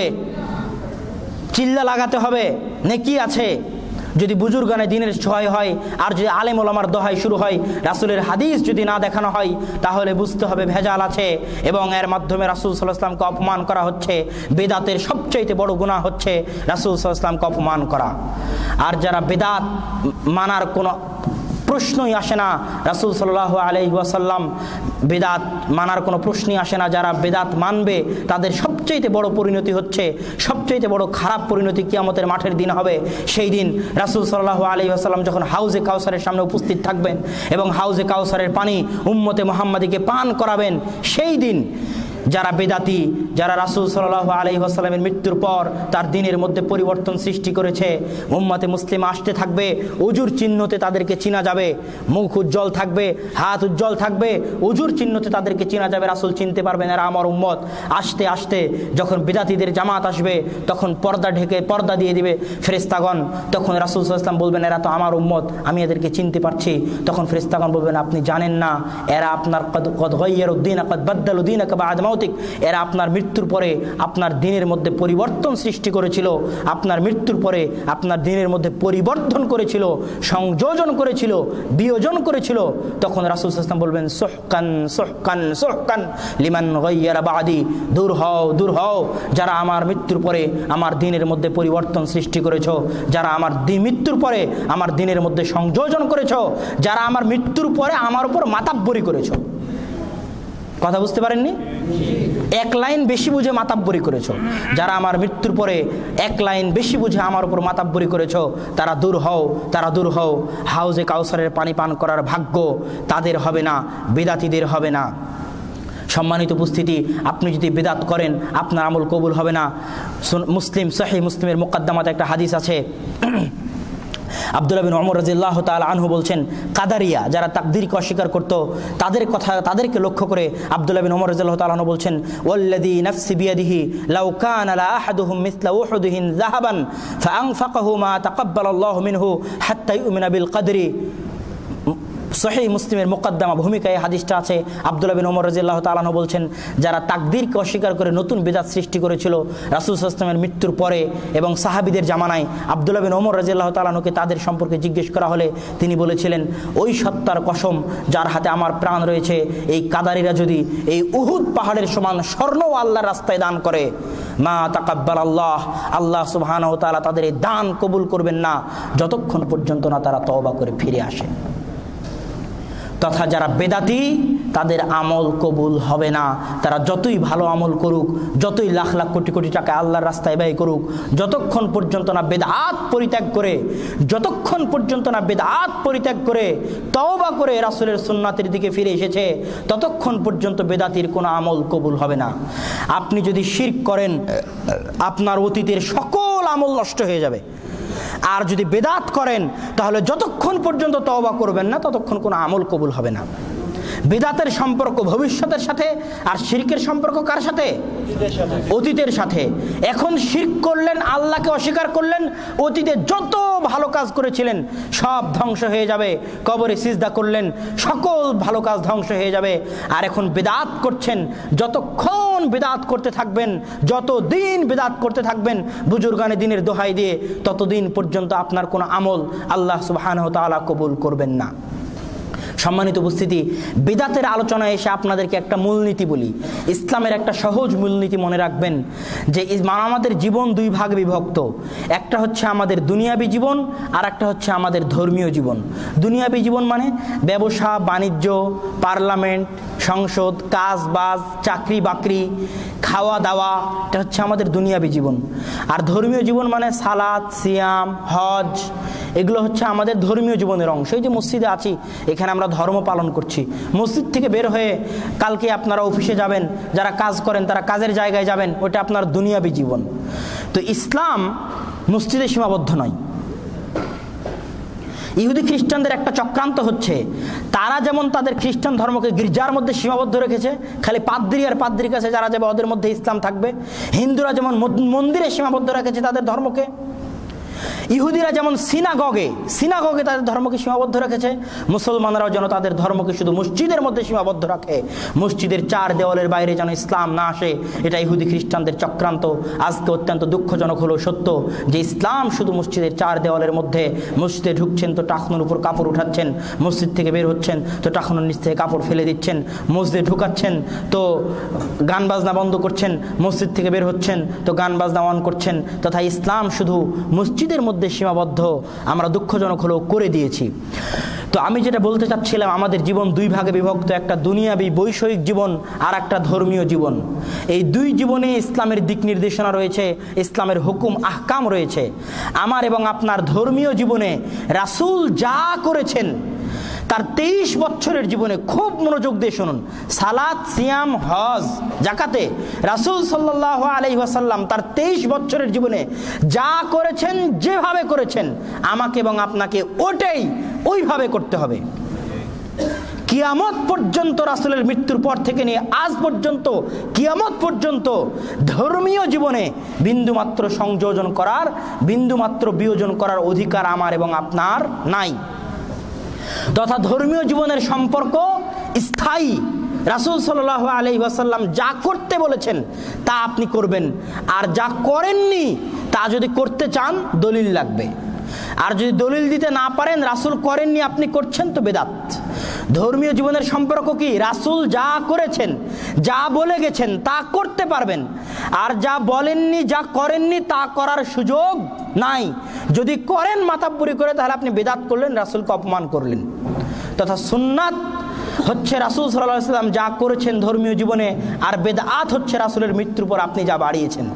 চিল্লা লাগাতে হবে, নেকি আছে। যদি বুজুর্গানে দিনের সহায় হয় আর যদি আলেম ওলামার দোহাই শুরু হয়, রাসূলের হাদিস যদি না দেখানো হয়, তাহলে বুঝতে হবে ভেজাল আছে এবং এর মাধ্যমে রাসূল সাল্লাল্লাহু আলাইহি ওয়াসাল্লামকে অপমান করা হচ্ছে। বিদআতের সবচাইতে বড় গুনাহ হচ্ছে রাসূল সাল্লাল্লাহু আলাইহি ওয়াসাল্লামকে অপমান করা। আর যারা বিদআত মানার কোনো প্রশ্নই আসে না, রাসূল সাল্লাল্লাহু আলাইহি ওয়াসাল্লাম বিদআত মানার কোনো প্রশ্নই আসে না, যারা বিদআত মানবে তাদের সবচেয়ে বড় পরিণতি হচ্ছে, সবচেয়ে বড় খারাপ পরিণতি কিয়ামতের মাঠের দিন হবে। সেই দিন রাসূল সাল্লাল্লাহু আলাইহি ওয়াসাল্লাম যখন হাউজে কাউসারের সামনে উপস্থিত থাকবেন এবং হাউজে কাউসারের পানি উম্মতে মুহাম্মাদিকে পান করাবেন, সেই দিন যারা বেদাতি, যারা রাসূল সাল্লাল্লাহু আলাইহি ওয়াসাল্লামের মৃত্যুর পর তার দিনের মধ্যে পরিবর্তন সৃষ্টি করেছে, উম্মতে মুসলিম আসতে থাকবে, ওজুর চিহ্নতে তাদেরকে চিনা যাবে, মুখ উজ্জ্বল থাকবে, হাত উজ্জ্বল থাকবে, ওজুর চিহ্নতে তাদেরকে চিনা যাবে, রাসূল চিনতে পারবেন এরা আমার উম্মত। আস্তে আস্তে যখন বিদাতীদের জামাত আসবে, তখন পর্দা ঢেকে পর্দা দিয়ে দিবে ফেরেশতাগণ, তখন রাসূল সাল্লাল্লাহু আলাইহি ওয়াসাল্লাম বলবেন এরা তো আমার উম্মত, আমি এদেরকে চিনতে পারছি। তখন ফেরেশতাগণ বলবেন আপনি জানেন না, এরা আপনার কদ গায়্যারুদ্দিন কদ বাদদালু দীনাকা বা'দা মাউতিক, এরা আপনার মৃত্যুর পরে আপনার দিনের মধ্যে পরিবর্তন সৃষ্টি করেছিল, আপনার মৃত্যুর পরে আপনার দিনের মধ্যে পরিবর্তন করেছিল, সংযোজন করেছিল, বিয়োজন করেছিল। তখন রাসূল সাল্লাল্লাহু আলাইহি ওয়াসাল্লাম বলবেন সুহকান সুহকান সুহকান লিমান গায়্যারা বা'দি, দূর হও দূর হও যারা আমার মৃত্যুর পরে আমার দিনের মধ্যে পরিবর্তন সৃষ্টি করেছো, যারা আমার মৃত্যুর পরে আমার দিনের মধ্যে সংযোজন করেছো, যারা আমার মৃত্যুর পরে আমার উপর মাতাব্বরি করেছো। কথা বুঝতে পারেননি? এক লাইন বেশি বুঝে মাতাব্বরি করেছো, যারা আমার মৃত্যুর পরে এক লাইন বেশি বুঝে আমার উপর মাতাব্বরি করেছো, তারা দূর হও, তারা দূর হও। হাউজে কাউসারের পানি পান করার ভাগ্য তাদের হবে না, বিদাতীদের হবে না। সম্মানিত উপস্থিতি, আপনি যদি বিদআত করেন আপনার আমল কবুল হবে না। মুসলিম, সহিহ মুসলিমের মুকদ্দমাতে একটা হাদিস আছে, আব্দুল্লাহ বিন ওমর রাদিয়াল্লাহু তাআলা আনহু বলছেন, কাদারিয়া যারা তাকদীরকে অস্বীকার করত, তাদেরকে লক্ষ্য করে আব্দুল্লাহ বিন ওমর রাদিয়াল্লাহু তাআলা আনহু বলছেন, ওয়াল্লাযী নাফসি বিয়াদিহি লাউ কানা লা আহাদুহুম মিসলা উহুদিন যাহাবান ফাআনফাকাহু মা তাকাব্বালাল্লাহু মিনহু হাত্তা ইউমিনা বিল কদরি। সহিহ মুসলিমের মুকদ্দমা ভূমিকায় হাদিসটা আছে। আব্দুল্লাহ বিন ওমর রাদিয়াল্লাহু তাআলা আনহু বলছেন, যারা তাকদীরকে অস্বীকার করে নতুন বিদআত সৃষ্টি করেছিল রাসূল সাল্লাল্লাহু আলাইহি ওয়াসাল্লামের মৃত্যুর পরে এবং সাহাবীদের জামানায়, আব্দুল্লাহ বিন ওমর রাদিয়াল্লাহু তাআলা আনহুকে তাদের সম্পর্কে জিজ্ঞেস করা হলে তিনি বলেছিলেন, ওই সত্তার কসম যার হাতে আমার প্রাণ রয়েছে, এই কাদারিরা যদি এই উহুদ পাহাড়ের সমান স্বর্ণ আল্লাহর রাস্তায় দান করে, মা তাকাব্বালাল্লাহ, আল্লাহ সুবহানাহু ওয়া তাআলা তাদের এই দান কবুল করবেন না যতক্ষণ পর্যন্ত না তারা তওবা করে ফিরে আসে। তথা যারা বেদাতি তাদের আমল কবুল হবে না, তারা যতই ভালো আমল করুক, যতই লাখ লাখ কোটি কোটি টাকা আল্লাহর রাস্তায় ব্যয় করুক, যতক্ষণ পর্যন্ত না বেদআত পরিত্যাগ করে, যতক্ষণ পর্যন্ত না বেদআত পরিত্যাগ করে তওবা করে রাসূলের সুন্নাতের দিকে ফিরে এসেছে, ততক্ষণ পর্যন্ত বেদাতির কোনো আমল কবুল হবে না। আপনি যদি শিরক করেন আপনার অতীতের সকল আমল নষ্ট হয়ে যাবে, আর যদি বেদাত করেন তাহলে যতক্ষণ পর্যন্ত তওবা করবেন না ততক্ষণ কোনো আমল কবুল হবে না। বিদআতের সম্পর্ক ভবিষ্যতের সাথে, আর শিরকের সম্পর্ক কার সাথে? অতীতের সাথে। এখন শিরক করলেন, আল্লাহকে অস্বীকার করলেন, অতীতে যত ভালো কাজ করেছিলেন সব ধ্বংস হয়ে যাবে। কবরে সিজদা করলেন, সকল ভালো কাজ ধ্বংস হয়ে যাবে। আর এখন বিদআত করছেন, যতক্ষণ বিদআত করতে থাকবেন, যতদিন বিদআত করতে থাকবেন বুজুর্গানে দিনের দোহাই দিয়ে, ততদিন পর্যন্ত আপনার কোনো আমল আল্লাহ সুবহানাহু ওয়া তাআলা কবুল করবেন না। সম্মানিত উপস্থিতি, বিদআতের আলোচনায় এসে আপনাদেরকে একটা মূলনীতি বলি। ইসলামের একটা সহজ মূলনীতি মনে রাখবেন যে আমাদের জীবন দুই ভাগে বিভক্ত। একটা হচ্ছে আমাদের দুনিয়াবী জীবন, আর একটা হচ্ছে আমাদের ধর্মীয় জীবন। দুনিয়াবী জীবন মানে ব্যবসা বাণিজ্য, পার্লামেন্ট, সংসদ, কাজ বাজ, চাকরি বাকরি, খাওয়া দাওয়া, এটা হচ্ছে আমাদের দুনিয়াবী জীবন। আর ধর্মীয় জীবন মানে সালাত, সিয়াম, হজ, এগুলো হচ্ছে আমাদের ধর্মীয় জীবনের অংশ। এই যে মসজিদে আছি, এখানে আমরা ধর্ম পালন করছি। মসজিদ থেকে বের হয়ে কালকে আপনারা অফিসে যাবেন, যারা কাজ করেন তারা কাজের জায়গায় যাবেন, ওটা আপনার দুনিয়াবী জীবন। তো ইসলাম মসজিদে সীমাবদ্ধ নয়। ইহুদি খ্রিস্টানদের একটা চক্রান্ত হচ্ছে, তারা যেমন তাদের খ্রিস্টান ধর্মকে গির্জার মধ্যে সীমাবদ্ধ রেখেছে, খালি পাদ্রী আর পাদ্রীর কাছে যারা যাবে ওদের মধ্যে ইসলাম থাকবে। হিন্দুরা যেমন মন্দিরে সীমাবদ্ধ রেখেছে তাদের ধর্মকে, ইহুদিরা যেমন সিনাগগে তাদের ধর্মকে সীমাবদ্ধ রেখেছে, মুসলমানরাও যেন তাদের ধর্মকে শুধু মসজিদের মধ্যে সীমাবদ্ধ রাখে, মসজিদের 4 দেওয়ালের বাইরে যেন ইসলাম না আসে। এটা ইহুদি খ্রিস্টানদের চক্রান্ত। আজকে অত্যন্ত দুঃখজনক হলো সত্য যে ইসলাম শুধু মসজিদের 4 দেওয়ালের মধ্যে। মসজিদে ঢুকছেন তো টাকনুর উপর কাপড় উঠাচ্ছেন, মসজিদ থেকে বের হচ্ছেন তো টাকনুর নিচ থেকে কাপড় ফেলে দিচ্ছেন, মসজিদে ঢুকাচ্ছেন তো গান বাজনা বন্ধ করছেন, মসজিদ থেকে বের হচ্ছেন তো গান বাজনা অন করছেন, তথা ইসলাম শুধু মসজিদের মধ্যে সীমাবদ্ধ আমরা দুঃখজনক হলেও করে দিয়েছি। তো আমি যেটা বলতে চাচ্ছিলাম, আমাদের জীবন 2 ভাগে বিভক্ত, একটা দুনিয়াবী বৈষয়িক জীবন আর একটা ধর্মীয় জীবন। এই 2 জীবনে ইসলামের দিক নির্দেশনা রয়েছে, ইসলামের হুকুম আহকাম রয়েছে। আমার এবং আপনার ধর্মীয় জীবনে রাসূল যা করেছেন তার 23 বছরের জীবনে, খুব মনোযোগ দিয়ে শুনুন, সালাত, সিয়াম, হজ, যাকাতে রাসূল সাল্লাল্লাহু আলাইহি ওয়াসাল্লাম তার 23 বছরের জীবনে যা করেছেন, যেভাবে করেছেন, আমাকে এবং আপনাকে ওইভাবে করতে হবে। কিয়ামত পর্যন্ত, রাসূলের মৃত্যুর পর থেকে নিয়ে আজ পর্যন্ত কিয়ামত পর্যন্ত ধর্মীয় জীবনে বিন্দুমাত্র সংযোজন করার, বিন্দুমাত্র বিয়োজন করার অধিকার আমার এবং আপনার নাই। তথা ধর্মীয় জীবনের সম্পর্ক স্থায়ী। রাসূল সাল্লাল্লাহু আলাইহি ওয়াসাল্লাম যা করতে বলেছেন তা আপনি করবেন, আর যা করেননি তা যদি করতে চান দলিল লাগবে। আর যদি দলিল দিতে না পারেন, রাসূল করেননি আপনি করছেন, তো বেদাত। ধর্মীয় জীবনের সম্পর্ক কি? রাসূল যা করেছেন, যা বলে গেছেন তা করতে পারবেন, আর যা বলেননি, যা করেননি তা করার সুযোগ নাই। যদি করেন মাতাব্বরি করে, তাহলে আপনি বেদাত করলেন, রাসূলকে অপমান করলেন। তথা সুন্নাত হচ্ছে রাসূল সাল্লাল্লাহু আলাইহি ওয়াসাল্লাম যা করেছেন ধর্মীয় জীবনে, আর বেদাত হচ্ছে রাসূলের মৃত্যুর পর আপনি যা বাড়িয়েছেন।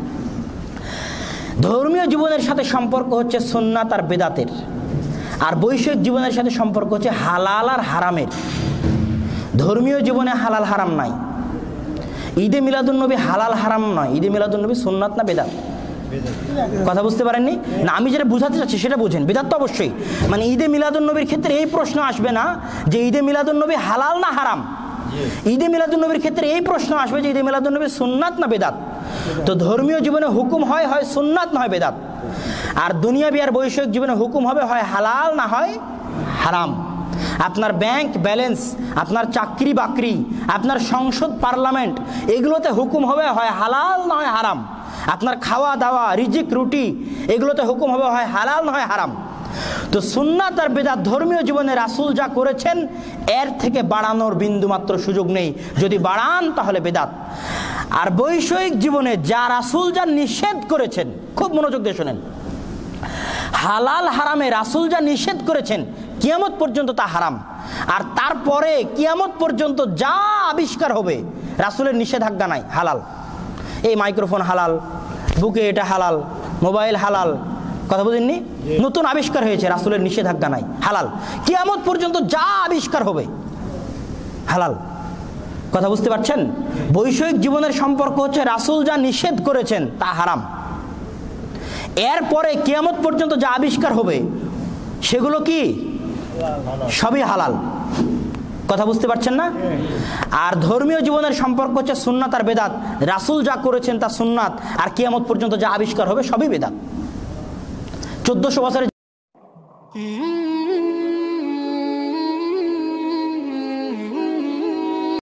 ধর্মীয় জীবনের সাথে সম্পর্ক হচ্ছে সুন্নাত আর বেদাতের, আর বৈষয়িক জীবনের সাথে সম্পর্ক হচ্ছে হালাল আর হারামের। ধর্মীয় জীবনে হালাল হারাম নাই। ঈদে মিলাদুন্নবী হালাল হারাম নয়, ঈদে মিলাদুন্নবী সুন্নাত না বেদাত? কথা বুঝতে পারেননি না? আমি যেটা বুঝাতে চাচ্ছি সেটা বুঝেন। বেদাত তো অবশ্যই, মানে ঈদে মিলাদুন্নবীর ক্ষেত্রে এই প্রশ্ন আসবে না যে ঈদে মিলাদুন্নবী হালাল না হারাম। ঈদে মিলাদুন্নবীর ক্ষেত্রে এই প্রশ্ন আসবে যে ঈদে মিলাদুন্নবী সুন্নাত না বেদাত। তো ধর্মীয় জীবনে হুকুম হয় সুন্নাত না হয় বেদাত, আর দুনিয়াবি আর বৈষয়িক জীবনে হুকুম হবে হয় হালাল না হয় হারাম। আপনার ব্যাংক ব্যালেন্স, আপনার চাকরি বাকরি, আপনার সংসদ পার্লামেন্ট, এগুলোতে হুকুম হবে হয় হালাল না হয় হারাম। আপনার খাওয়া দাওয়া, রিজিক রুটি, এগুলোতে হুকুম হবে হয় হালাল না হয় হারাম। তো সুন্নাত আর বেদাত ধর্মীয় জীবনে রাসূল যা করেছেন এর থেকে বাড়ানোর বিন্দুমাত্র সুযোগ নেই। যদি বাড়ান তাহলে বেদাত। আর বৈষয়িক জীবনে যা রাসূল যা নিষেধ করেছেন, খুব মনোযোগ দিয়ে শোনেন, হালাল হারামে রাসূল যা নিষেধ করেছেন কিয়ামত পর্যন্ত তা হারাম। আর তারপরে কিয়ামত পর্যন্ত যা আবিষ্কার হবে রাসূলের নিষেধাজ্ঞা নাই, হালাল। এই মাইক্রোফোন হালাল, বুকে এটা হালাল, মোবাইল হালাল, কথা বুঝেননি? নতুন আবিষ্কার হয়েছে, রাসূলের নিষেধাজ্ঞা নাই, হালাল। কিয়ামত পর্যন্ত যা আবিষ্কার হবে হালাল। কথা বুঝতে পারছেন? বৈষয়িক জীবনের সম্পর্ক হচ্ছে রাসূল যা নিষেধ করেছেন তা হারাম, এরপরে কিয়ামত পর্যন্ত যা আবিষ্কার হবে সেগুলো কি? সবই হালাল। কথা বুঝতে পারছেন না? আর ধর্মীয় জীবনের সম্পর্ক হচ্ছে সুন্নাত আর বেদাত। রাসূল যা করেছেন তা সুন্নাত, আর কিয়ামত পর্যন্ত যা আবিষ্কার হবে সবই বেদাত। 1400 বছরের